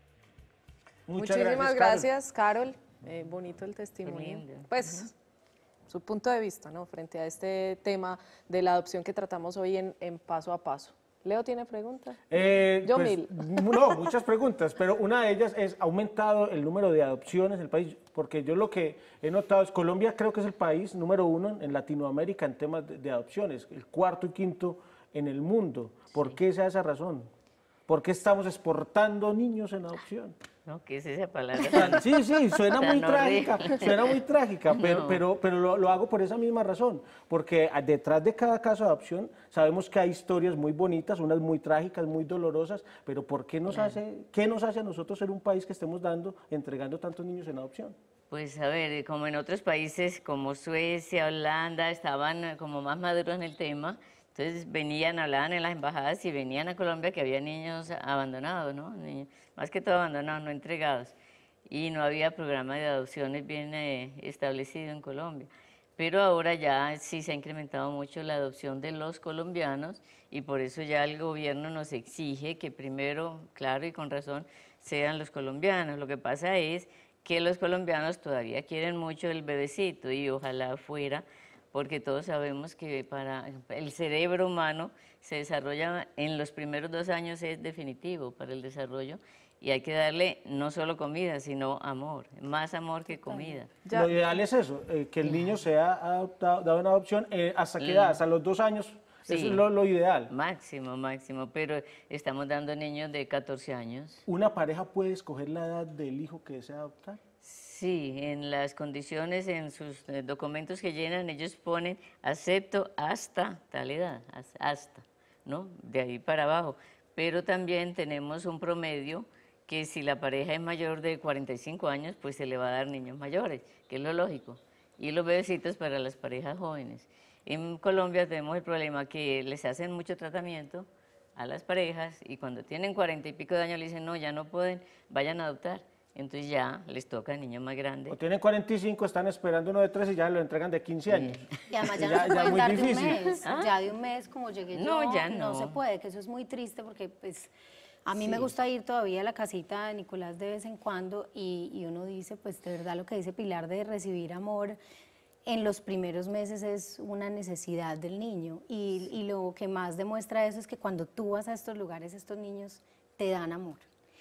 Muchas Muchísimas gracias, Carol. gracias, Carol. Eh, bonito el testimonio. lindo. Pues, su punto de vista, ¿no? Frente a este tema de la adopción que tratamos hoy en, en Paso a Paso. ¿Leo tiene preguntas? Eh, Yo pues, mil. No, muchas preguntas, pero una de ellas es, ¿ha aumentado el número de adopciones en el país? Porque yo lo que he notado es, Colombia creo que es el país número uno en Latinoamérica en temas de, de adopciones, el cuarto y quinto en el mundo. ¿Por Sí. qué esa esa razón? ¿Por qué estamos exportando niños en adopción? ¿No? ¿Qué es esa palabra? Sí, sí, suena muy Tan trágica, horrible. suena muy trágica, pero, No. pero, pero lo, lo hago por esa misma razón, porque detrás de cada caso de adopción sabemos que hay historias muy bonitas, unas muy trágicas, muy dolorosas, pero ¿por qué nos hace, qué nos hace a nosotros ser un país que estemos dando, entregando tantos niños en adopción? Pues a ver, como en otros países como Suecia, Holanda, estaban eh, como más maduros en el tema, entonces venían, hablaban en las embajadas y venían a Colombia que había niños abandonados, ¿no? Niños, más que todo abandonados, no entregados. Y no había programa de adopciones bien eh, establecido en Colombia. Pero ahora ya sí se ha incrementado mucho la adopción de los colombianos y por eso ya el gobierno nos exige que primero, claro y con razón, sean los colombianos. Lo que pasa es que los colombianos todavía quieren mucho el bebecito y ojalá fuera, porque todos sabemos que para el cerebro humano se desarrolla en los primeros dos años, es definitivo para el desarrollo, y hay que darle no solo comida, sino amor, más amor que comida. Ya. Lo ideal es eso, eh, que el niño sea adoptado, dado en adopción, eh, ¿hasta qué edad? Hasta los dos años, Sí. eso es lo, lo ideal. Máximo, máximo, pero estamos dando niños de catorce años. ¿Una pareja puede escoger la edad del hijo que desea adoptar? Sí, en las condiciones, en sus eh, documentos que llenan, ellos ponen acepto hasta tal edad, has- hasta, ¿no? De ahí para abajo. Pero también tenemos un promedio que si la pareja es mayor de cuarenta y cinco años, pues se le va a dar niños mayores, que es lo lógico. Y los bebecitos para las parejas jóvenes. En Colombia tenemos el problema que les hacen mucho tratamiento a las parejas y cuando tienen cuarenta y pico de años le dicen, no, ya no pueden, vayan a adoptar. Entonces ya les toca a niños más grandes. O tienen cuarenta y cinco, están esperando uno de trece y ya lo entregan de quince años. Y además ya, Ya- no se ya pueden muy dar de un difícil. mes, Ah. ya de un mes como llegué yo, No, ya no no. se puede, que eso es muy triste porque pues a mí me Sí. gusta ir todavía a la casita de Nicolás de vez en cuando y, y uno dice, pues de verdad lo que dice Pilar de recibir amor en los primeros meses es una necesidad del niño y, y lo que más demuestra eso es que cuando tú vas a estos lugares, estos niños te dan amor.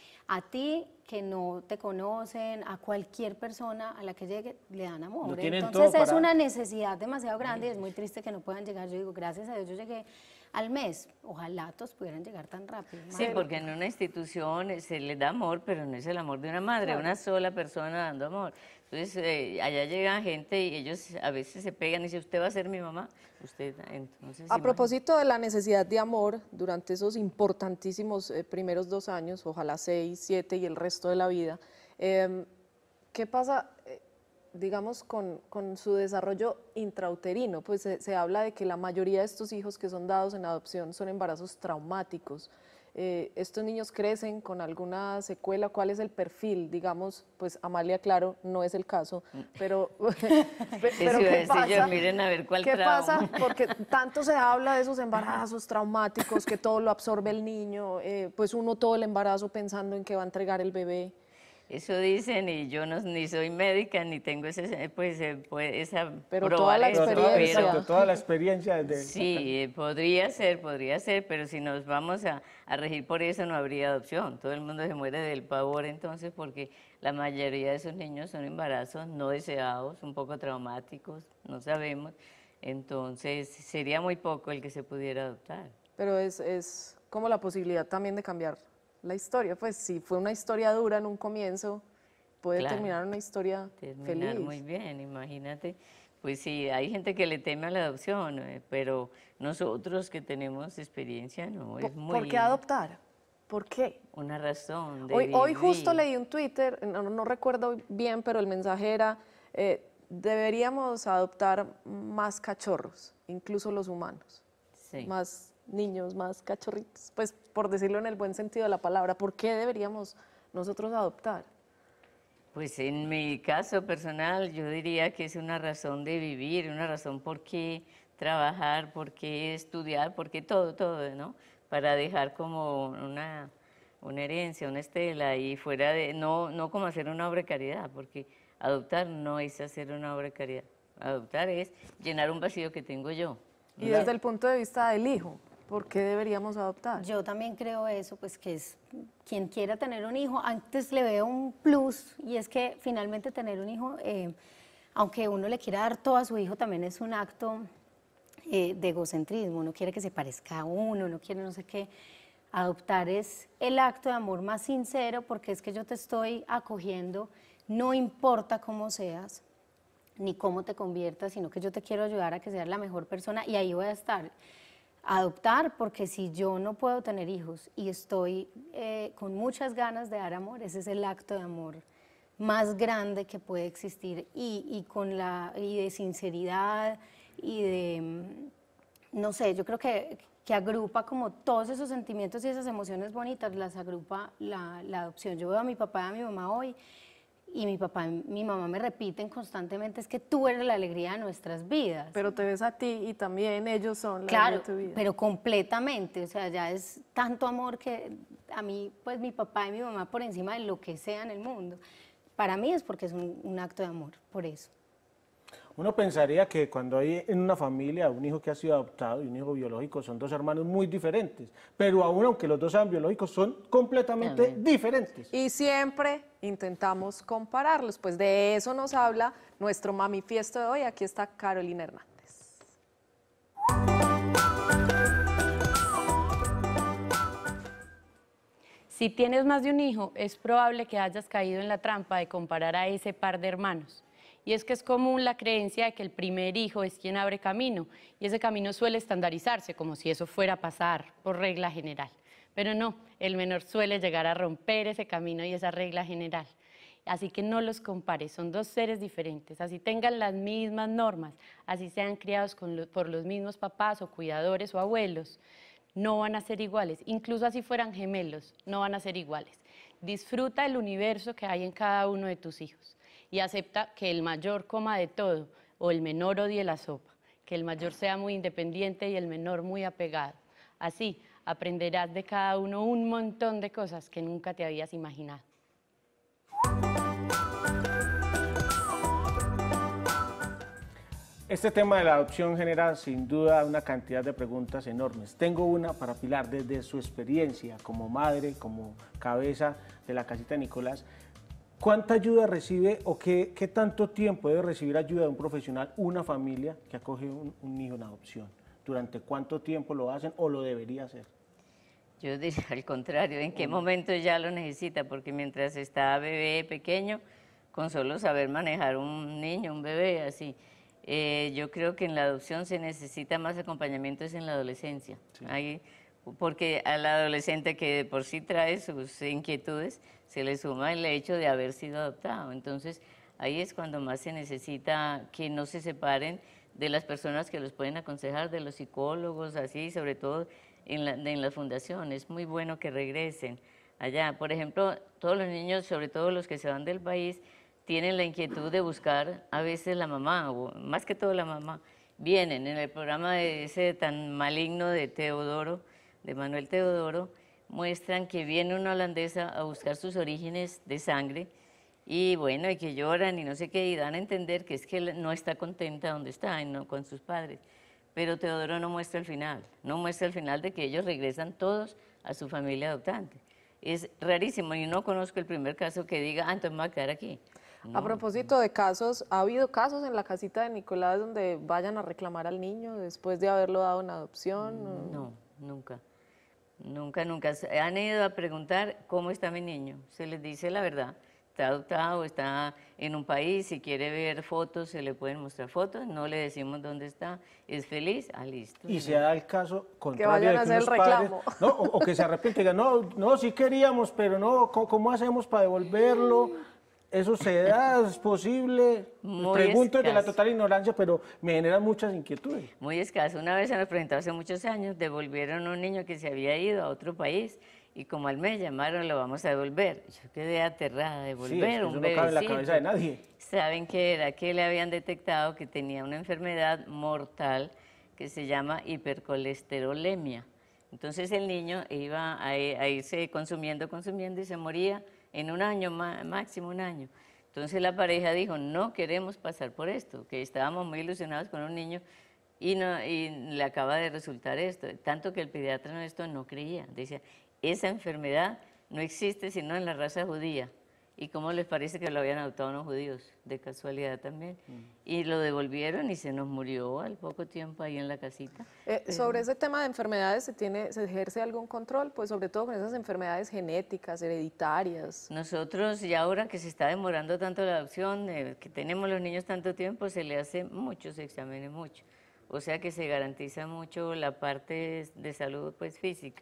A ti que no te conocen, a cualquier persona a la que llegue, le dan amor. Lo tienen Entonces todo es para- una necesidad demasiado grande y es muy triste que no puedan llegar. Yo digo, gracias a Dios yo llegué al mes. Ojalá todos pudieran llegar tan rápido. Sí, Madre. porque en una institución eh, se les da amor, pero no es el amor de una madre, Claro. una sola persona dando amor. Entonces, eh, allá llega gente y ellos a veces se pegan y dicen, ¿usted va a ser mi mamá? Usted, entonces... A imagínate. propósito de la necesidad de amor durante esos importantísimos eh, primeros dos años, ojalá seis, siete y el resto de la vida, eh, ¿qué pasa, eh, digamos, con, con su desarrollo intrauterino? Pues se, se habla de que la mayoría de estos hijos que son dados en adopción son embarazos traumáticos. Eh, estos niños crecen con alguna secuela. ¿Cuál es el perfil? Digamos, pues Amalia, claro, no es el caso, pero, pe- pero Eso iba a ¿qué decir pasa? yo, miren a ver cuál ¿Qué trauma. pasa? Porque tanto se habla de esos embarazos traumáticos, que todo lo absorbe el niño, eh, pues uno todo el embarazo pensando en que va a entregar el bebé. Eso dicen y yo no, ni soy médica ni tengo ese, pues, eh, pues, esa Pero toda la probabilidad, Pero toda, experiencia. exacto, toda la experiencia de... Sí, eh, podría ser, podría ser, pero si nos vamos a, a regir por eso no habría adopción. Todo el mundo se muere del pavor entonces porque la mayoría de esos niños son embarazos no deseados, un poco traumáticos, no sabemos. Entonces sería muy poco el que se pudiera adoptar. Pero es, es como la posibilidad también de cambiar la historia. Pues si fue una historia dura en un comienzo, puede Claro. terminar una historia Terminar feliz. muy bien, imagínate. Pues sí, hay gente que le teme a la adopción, eh, pero nosotros que tenemos experiencia, no, es ¿Por, muy... por qué adoptar? ¿Por qué? Una razón de Hoy, hoy vivir. justo leí un Twitter, no, no recuerdo bien, pero el mensaje era, eh, deberíamos adoptar más cachorros, incluso los humanos, Sí. más niños, más cachorritos, pues por decirlo en el buen sentido de la palabra. ¿Por qué deberíamos nosotros adoptar? Pues en mi caso personal yo diría que es una razón de vivir, una razón por qué trabajar, por qué estudiar, por qué todo, todo, ¿no? Para dejar como una, una herencia, una estela y fuera de, no, no como hacer una obra de caridad, porque adoptar no es hacer una obra de caridad, adoptar es llenar un vacío que tengo yo. Y desde el punto de vista del hijo, ¿por qué deberíamos adoptar? Yo también creo eso, pues que es quien quiera tener un hijo, antes le veo un plus y es que finalmente tener un hijo, eh, aunque uno le quiera dar todo a su hijo, también es un acto eh, de egocentrismo, uno quiere que se parezca a uno, uno quiere no sé qué. Adoptar es el acto de amor más sincero porque es que yo te estoy acogiendo, no importa cómo seas, ni cómo te conviertas, sino que yo te quiero ayudar a que seas la mejor persona y ahí voy a estar. Adoptar, porque si yo no puedo tener hijos y estoy eh, con muchas ganas de dar amor, ese es el acto de amor más grande que puede existir y, y, con la, y de sinceridad y de, no sé, yo creo que, que agrupa como todos esos sentimientos y esas emociones bonitas, las agrupa la, la adopción. Yo veo a mi papá y a mi mamá hoy y mi papá y mi mamá me repiten constantemente, es que tú eres la alegría de nuestras vidas. Pero te ves a ti y también ellos son la Claro, alegría de tu vida. pero completamente, o sea, ya es tanto amor que a mí, pues mi papá y mi mamá por encima de lo que sea en el mundo. Para mí es porque es un, un acto de amor, por eso. Uno pensaría que cuando hay en una familia un hijo que ha sido adoptado y un hijo biológico son dos hermanos muy diferentes, pero aún aunque los dos sean biológicos son completamente Amén. diferentes. Y siempre intentamos compararlos, pues de eso nos habla nuestro Mamifiesto de hoy. Aquí está Carolina Hernández. Si tienes más de un hijo, es probable que hayas caído en la trampa de comparar a ese par de hermanos. Y es que es común la creencia de que el primer hijo es quien abre camino, y ese camino suele estandarizarse, como si eso fuera a pasar por regla general. Pero no, el menor suele llegar a romper ese camino y esa regla general. Así que no los compares, son dos seres diferentes, así tengan las mismas normas, así sean criados con lo, por los mismos papás o cuidadores o abuelos, no van a ser iguales, incluso así fueran gemelos, no van a ser iguales. Disfruta el universo que hay en cada uno de tus hijos y acepta que el mayor coma de todo o el menor odie la sopa, que el mayor sea muy independiente y el menor muy apegado. Así aprenderás de cada uno un montón de cosas que nunca te habías imaginado. Este tema de la adopción genera sin duda una cantidad de preguntas enormes. Tengo una para Pilar, desde su experiencia como madre, como cabeza de la casita de Nicolás. ¿Cuánta ayuda recibe o qué, qué tanto tiempo debe recibir ayuda de un profesional, una familia que acoge un, un hijo en adopción? ¿Durante cuánto tiempo lo hacen o lo debería hacer? Yo diría al contrario, ¿en qué momento ya lo necesita? Porque mientras está bebé pequeño, con solo saber manejar un niño, un bebé, así, eh, yo creo que en la adopción se necesita más acompañamiento es en la adolescencia. Sí. Ahí, porque al adolescente que de por sí trae sus inquietudes, se le suma el hecho de haber sido adoptado. Entonces, ahí es cuando más se necesita que no se separen de las personas que los pueden aconsejar, de los psicólogos, así, sobre todo en la, en la fundación. Es muy bueno que regresen allá. Por ejemplo, todos los niños, sobre todo los que se van del país, tienen la inquietud de buscar a veces la mamá, o más que todo la mamá. Vienen en el programa de ese tan maligno de Teodoro, de Manuel Teodoro, muestran que viene una holandesa a buscar sus orígenes de sangre y bueno, y que lloran y no sé qué, y dan a entender que es que no está contenta donde está, y no con sus padres. Pero Teodoro no muestra el final, no muestra el final de que ellos regresan todos a su familia adoptante. Es rarísimo y no conozco el primer caso que diga, ah, entonces me voy a quedar aquí. No. A propósito de casos, ¿ha habido casos en la casita de Nicolás donde vayan a reclamar al niño después de haberlo dado en adopción? No, nunca. Nunca, nunca. Han ido a preguntar cómo está mi niño. Se les dice la verdad. está adoptado, está en un país, si quiere ver fotos, se le pueden mostrar fotos, no le decimos dónde está, es feliz, ah, listo. Y se da el caso contrario vayan de a que hacer unos el padres, reclamo. ¿no? o, o que se arrepienten y digan, no, no, sí queríamos, pero no, ¿cómo, cómo hacemos para devolverlo? ¿Eso se da? ¿Es posible? Muy Pregunto de la escaso. total ignorancia, pero me generan muchas inquietudes. Muy escaso. Una vez se nos presentó hace muchos años, devolvieron a un niño que se había ido a otro país y como al mes llamaron, lo vamos a devolver. Yo quedé aterrada, Sí, es devolver que eso un no cabe en la bebecito. cabeza de nadie. ¿Saben qué era? Que le habían detectado que tenía una enfermedad mortal que se llama hipercolesterolemia. Entonces el niño iba a, a irse consumiendo, consumiendo y se moría en un año, máximo un año. Entonces la pareja dijo, no queremos pasar por esto, que estábamos muy ilusionados con un niño y, no, y le acaba de resultar esto. Tanto que el pediatra nuestro no creía, decía, esa enfermedad no existe sino en la raza judía. ¿Y cómo les parece que lo habían adoptado unos judíos? De casualidad también. Mm. Y lo devolvieron y se nos murió al poco tiempo ahí en la casita. Eh, sobre ese tema de enfermedades, ¿se, tiene, ¿se ejerce algún control? Pues sobre todo con esas enfermedades genéticas, hereditarias. Nosotros, y ahora que se está demorando tanto la adopción, eh, que tenemos los niños tanto tiempo, se le hacen muchos exámenes, mucho. O sea que se garantiza mucho la parte de salud pues, física.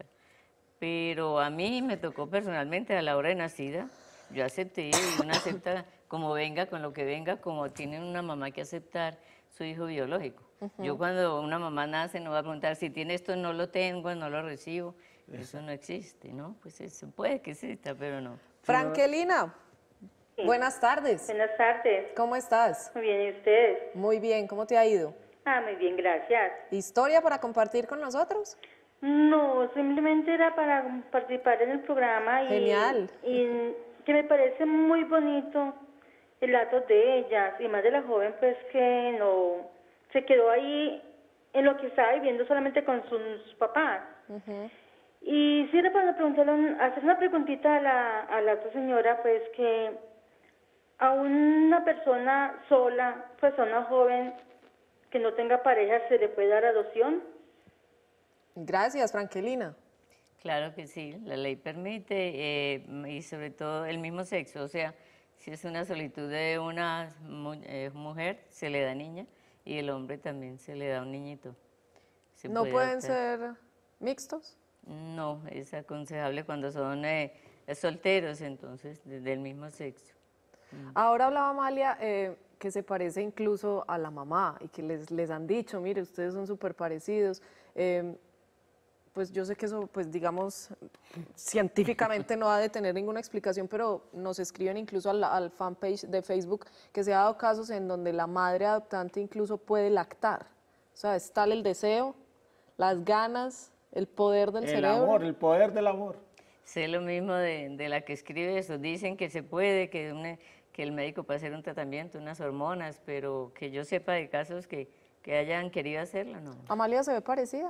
Pero a mí me tocó personalmente a la hora de nacida, yo acepté y uno acepta como venga, con lo que venga, como tiene una mamá que aceptar su hijo biológico. Uh-huh. Yo cuando una mamá nace no va a preguntar si tiene esto, no lo tengo, no lo recibo. Eso no existe, ¿no? Pues eso puede que exista, pero no. Frankelina, sí. Buenas tardes. Buenas tardes. ¿Cómo estás? Muy bien, ¿y ustedes? Muy bien, ¿cómo te ha ido? Ah, muy bien, gracias. ¿Historia para compartir con nosotros? No, simplemente era para participar en el programa y... Genial. Y que me parece muy bonito el dato de ellas y más de la joven pues que no se quedó ahí en lo que estaba viviendo solamente con sus papás. Uh-huh. Y sí era para preguntarle, hacer una preguntita a la, a la otra señora, pues que a una persona sola, pues a una joven que no tenga pareja, ¿se le puede dar adopción? Gracias, Frankelina. Claro que sí, la ley permite eh, y sobre todo el mismo sexo, o sea, si es una solicitud de una mu eh, mujer, se le da niña y el hombre también se le da un niñito. Se ¿No pueden ser mixtos? No, es aconsejable cuando son eh, solteros, entonces, del mismo sexo. Ahora hablaba Amalia eh, que se parece incluso a la mamá y que les, les han dicho, mire, ustedes son súper parecidos. Eh, pues yo sé que eso, pues digamos, científicamente no ha de tener ninguna explicación, pero nos escriben incluso al, al fanpage de Facebook que se ha dado casos en donde la madre adoptante incluso puede lactar. O sea, es tal el deseo, las ganas, el poder del el cerebro. El amor, el poder del amor. Sé lo mismo de, de la que escribe eso. Dicen que se puede, que, una, que el médico puede hacer un tratamiento, unas hormonas, pero que yo sepa de casos que, que hayan querido hacerlo, ¿no? ¿Amalia se ve parecida?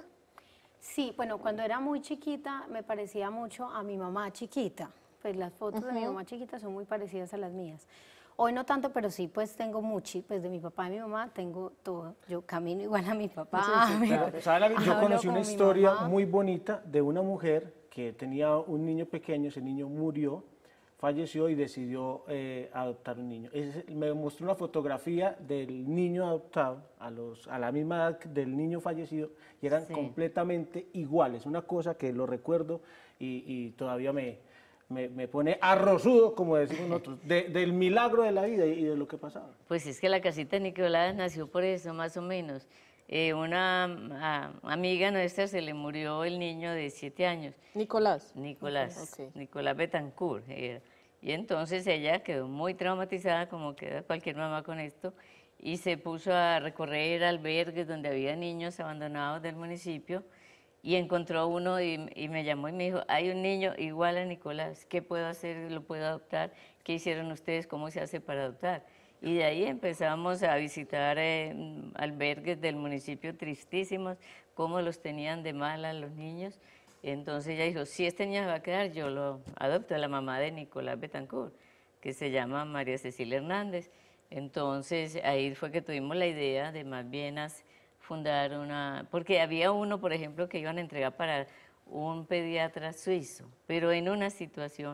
Sí, bueno, cuando era muy chiquita me parecía mucho a mi mamá chiquita. Pues las fotos uh-huh. de mi mamá chiquita son muy parecidas a las mías. Hoy no tanto, pero sí, pues tengo mucho, pues de mi papá y mi mamá tengo todo. Yo camino igual a mi papá. Sí, sí, claro. ¿Sabe? Yo conocí una historia muy bonita de una mujer que tenía un niño pequeño, ese niño murió, falleció y decidió eh, adoptar un niño. Es, me mostró una fotografía del niño adoptado a, los, a la misma edad del niño fallecido y eran sí. completamente iguales. Una cosa que lo recuerdo y, y todavía me, me, me pone arrozudo, como decimos nosotros, de, del milagro de la vida y de lo que pasaba. Pues es que la casita de Nicolás nació por eso, más o menos. Eh, una a, amiga nuestra se le murió el niño de siete años. ¿Nicolás? Nicolás, okay. Nicolás Betancourt. Eh, y entonces ella quedó muy traumatizada, como queda cualquier mamá con esto, y se puso a recorrer albergues donde había niños abandonados del municipio y encontró uno y, y me llamó y me dijo, hay un niño igual a Nicolás, ¿qué puedo hacer? ¿Lo puedo adoptar? ¿Qué hicieron ustedes? ¿Cómo se hace para adoptar? Y de ahí empezamos a visitar eh, albergues del municipio tristísimos, cómo los tenían de mal a los niños. Entonces ella dijo, si este niño va a quedar, yo lo adopto, a la mamá de Nicolás Betancourt, que se llama María Cecilia Hernández. Entonces ahí fue que tuvimos la idea de más bien fundar una, porque había uno, por ejemplo, que iban a entregar para un pediatra suizo, pero en una situación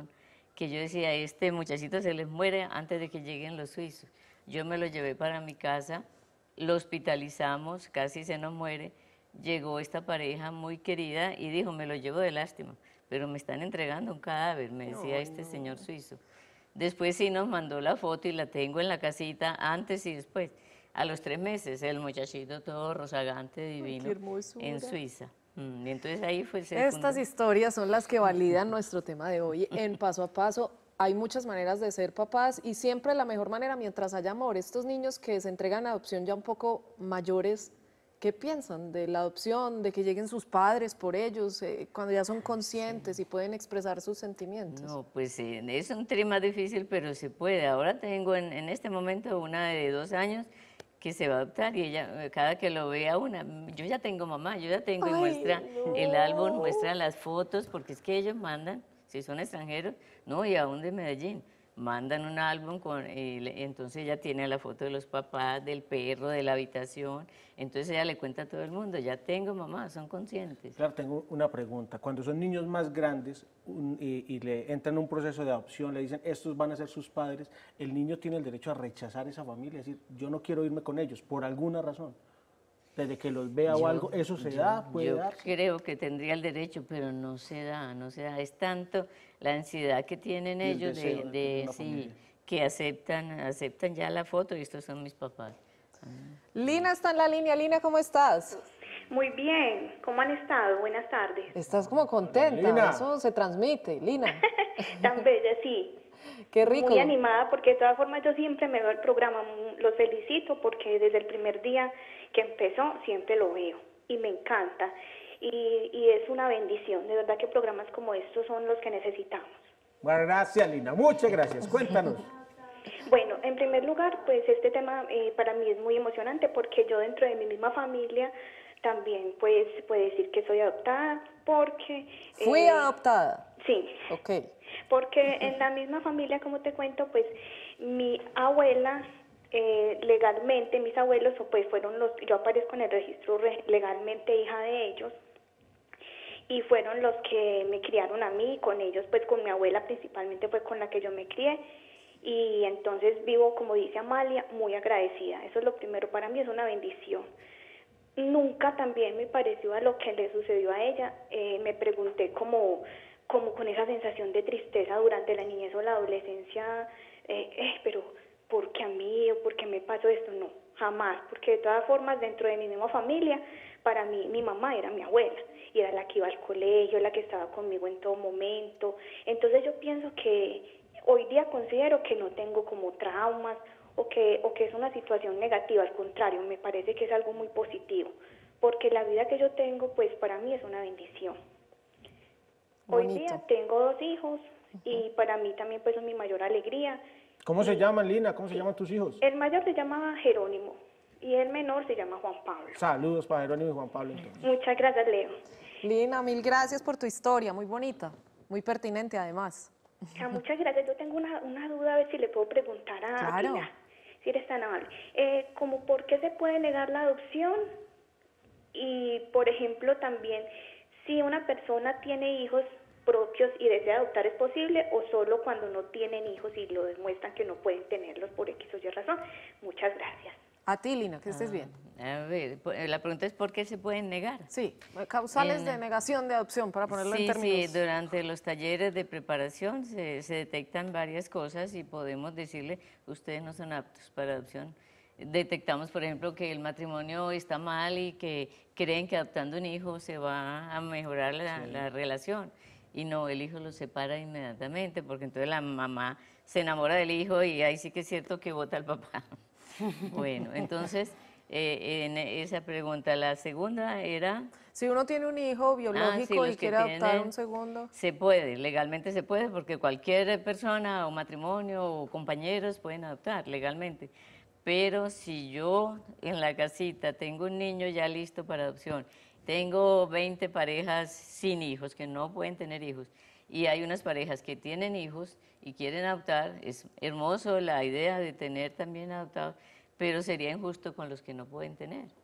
que yo decía, este muchachito se les muere antes de que lleguen los suizos. Yo me lo llevé para mi casa, lo hospitalizamos, casi se nos muere. Llegó esta pareja muy querida y dijo, me lo llevo de lástima, pero me están entregando un cadáver, me decía Ay, este no. señor suizo. Después sí nos mandó la foto y la tengo en la casita antes y después. A los tres meses, el muchachito todo rozagante, divino, qué hermosura. en Suiza. Mm, y entonces ahí fue... se Estas fundó. historias son las que validan nuestro tema de hoy en Paso a Paso. Hay muchas maneras de ser papás y siempre la mejor manera mientras haya amor. Estos niños que se entregan a adopción ya un poco mayores, ¿qué piensan de la adopción, de que lleguen sus padres por ellos, eh, cuando ya son conscientes y pueden expresar sus sentimientos? No, pues sí, es un tren más difícil, pero se puede. Ahora tengo en, en este momento una de dos años que se va a adoptar y ella, cada que lo vea una, yo ya tengo mamá, yo ya tengo, y Ay, muestra no. el álbum, muestra las fotos, porque es que ellos mandan, si son extranjeros, no, y aún de Medellín, mandan un álbum con, y le- entonces ella tiene la foto de los papás, del perro, de la habitación, entonces ella le cuenta a todo el mundo, ya tengo mamá, son conscientes. Claro, tengo una pregunta. Cuando son niños más grandes un- y, y le entran en un proceso de adopción, le dicen, estos van a ser sus padres, el niño tiene el derecho a rechazar esa familia, es decir, yo no quiero irme con ellos, por alguna razón. Desde que los vea o Yo- algo, ¿eso se yo- da? ¿Puede Yo darse? creo que tendría el derecho, pero no se da, no se da. Es tanto la ansiedad que tienen Y el ellos de, deseo de tener de una sí, familia. que aceptan, aceptan ya la foto y estos son mis papás. Lina está en la línea. Lina, ¿cómo estás? Muy bien, ¿cómo han estado? Buenas tardes. Estás como contenta, Lina. eso se transmite, Lina. Tan bella, sí. Qué rico. Muy animada porque de todas formas yo siempre me veo el programa, mu- los felicito porque desde el primer día que empezó siempre lo veo y me encanta y, y es una bendición, de verdad que programas como estos son los que necesitamos. Bueno, gracias, Lina, muchas gracias. Cuéntanos. Bueno, en primer lugar, pues este tema eh, para mí es muy emocionante porque yo dentro de mi misma familia también pues puedo decir que soy adoptada porque... Fui eh, adoptada. Sí. Ok. Porque en la misma familia, como te cuento, pues mi abuela, eh, legalmente, mis abuelos, pues fueron los, yo aparezco en el registro re- legalmente hija de ellos, y fueron los que me criaron a mí, con ellos, pues con mi abuela principalmente fue con la que yo me crié, y entonces vivo, como dice Amalia, muy agradecida. Eso es lo primero para mí, es una bendición. Nunca también me pareció a lo que le sucedió a ella, eh, me pregunté como, como con esa sensación de tristeza durante la niñez o la adolescencia, eh, eh, pero ¿por qué a mí o por qué me pasó esto? No, jamás, porque de todas formas dentro de mi misma familia, para mí mi mamá era mi abuela y era la que iba al colegio, la que estaba conmigo en todo momento. Entonces yo pienso que hoy día considero que no tengo como traumas o que, o que es una situación negativa, al contrario, me parece que es algo muy positivo, porque la vida que yo tengo, pues para mí es una bendición. Hoy Bonito. día tengo dos hijos y para mí también pues es mi mayor alegría. ¿Cómo se llaman, Lina? ¿Cómo se llaman tus hijos? El mayor se llama Jerónimo y el menor se llama Juan Pablo. Saludos para Jerónimo y Juan Pablo, entonces. Muchas gracias, Leo. Lina, mil gracias por tu historia, muy bonita, muy pertinente además. Ah, muchas gracias. Yo tengo una, una duda, a ver si le puedo preguntar a Claro. Tina, si eres tan amable. Eh, como por qué se puede negar la adopción y, por ejemplo, también si una persona tiene hijos propios y desea adoptar, ¿es posible o solo cuando no tienen hijos y lo demuestran que no pueden tenerlos por X o Y razón? Muchas gracias. A ti, Lina, que estés bien. A ver, po- la pregunta es ¿por qué se pueden negar? Sí, causales En- de negación de adopción, para ponerlo Sí, en términos. sí, durante los talleres de preparación se, se detectan varias cosas y podemos decirle, ustedes no son aptos para adopción. Detectamos, por ejemplo, que el matrimonio está mal y que creen que adoptando un hijo se va a mejorar la, Sí. la relación. Y no, el hijo los separa inmediatamente, porque entonces la mamá se enamora del hijo y ahí sí que es cierto que vota al papá. Bueno, entonces, eh, en esa pregunta, la segunda era... Si uno tiene un hijo biológico Ah, sí, y los que quiere adoptar tienen- un segundo. Se puede, legalmente se puede, porque cualquier persona o matrimonio o compañeros pueden adoptar legalmente. Pero si yo en la casita tengo un niño ya listo para adopción, tengo veinte parejas sin hijos, que no pueden tener hijos, y hay unas parejas que tienen hijos y quieren adoptar, es hermoso la idea de tener también adoptados, pero sería injusto con los que no pueden tener.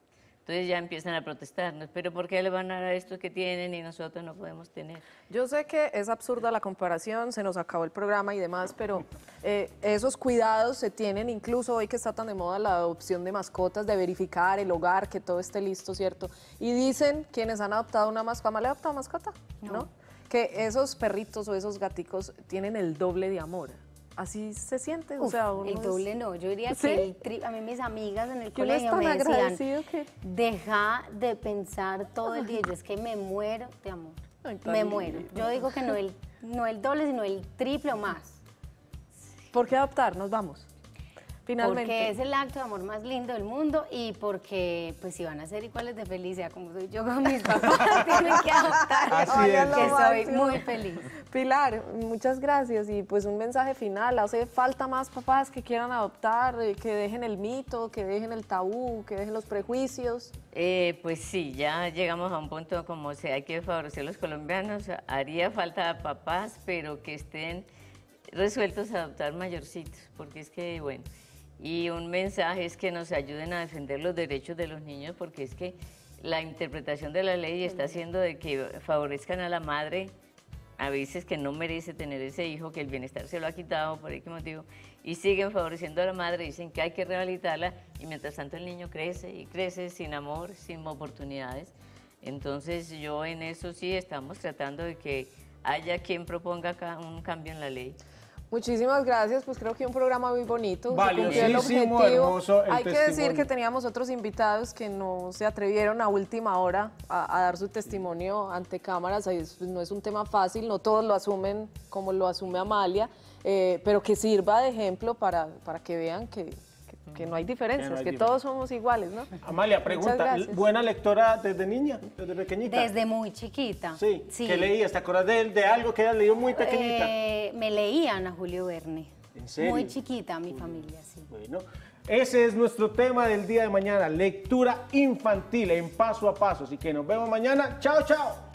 Entonces ya empiezan a protestarnos, pero ¿por qué le van a dar a estos que tienen y nosotros no podemos tener? Yo sé que es absurda la comparación, se nos acabó el programa y demás, pero eh, esos cuidados se tienen incluso hoy que está tan de moda la adopción de mascotas, de verificar el hogar, que todo esté listo, ¿cierto? Y dicen quienes han adoptado una mascota, ¿Amalia ha adoptado mascota? No. ¿No? Que esos perritos o esos gaticos tienen el doble de amor. Así se siente, Uf, o sea, uno el doble es... no, yo diría ¿Sí? que el tri... a mí mis amigas en el Que uno es colegio tan me decían, agradecido que... deja de pensar todo el día, yo es que me muero de amor, Ay, tan me lindo. muero. Yo digo que no el, no el doble, sino el triple o más. ¿Por qué adoptar? Nos vamos. Finalmente. Porque es el acto de amor más lindo del mundo y porque, pues, si van a ser iguales de felicidad como soy yo con mis papás, tienen que adoptar. Así es. Que Lo soy máximo. muy feliz. Pilar, muchas gracias y pues un mensaje final. ¿Hace falta más papás que quieran adoptar, eh, que dejen el mito, que dejen el tabú, que dejen los prejuicios? Eh, pues sí, ya llegamos a un punto como se hay que favorecer a los colombianos. Haría falta papás, pero que estén resueltos a adoptar mayorcitos, porque es que, bueno, y un mensaje es que nos ayuden a defender los derechos de los niños, porque es que la interpretación de la ley está haciendo de que favorezcan a la madre, a veces que no merece tener ese hijo, que el bienestar se lo ha quitado por X motivo, y siguen favoreciendo a la madre, dicen que hay que rehabilitarla, y mientras tanto el niño crece y crece sin amor, sin oportunidades. Entonces yo en eso sí estamos tratando de que haya quien proponga acá un cambio en la ley. Muchísimas gracias, pues creo que un programa muy bonito. se Valiosísimo, cumplió el objetivo. hermoso el Hay que decir testimonio. que teníamos otros invitados que no se atrevieron a última hora a, a dar su testimonio ante cámaras. Ahí es- pues, no es un tema fácil, no todos lo asumen como lo asume Amalia, eh, pero que sirva de ejemplo para, para que vean que, que- que no hay diferencias, hay que diferencias. todos somos iguales, ¿no? Amalia, Muchas pregunta, gracias. ¿buena lectora desde niña, desde pequeñita? Desde muy chiquita. Sí. Sí. ¿Qué leías? ¿Te acuerdas de, de algo que hayas leído muy pequeñita? Eh, me leían a Julio Verne. ¿En serio? Muy chiquita mi familia, sí. Bueno, ese es nuestro tema del día de mañana, lectura infantil en paso a paso. Así que nos vemos mañana. Chao, chao.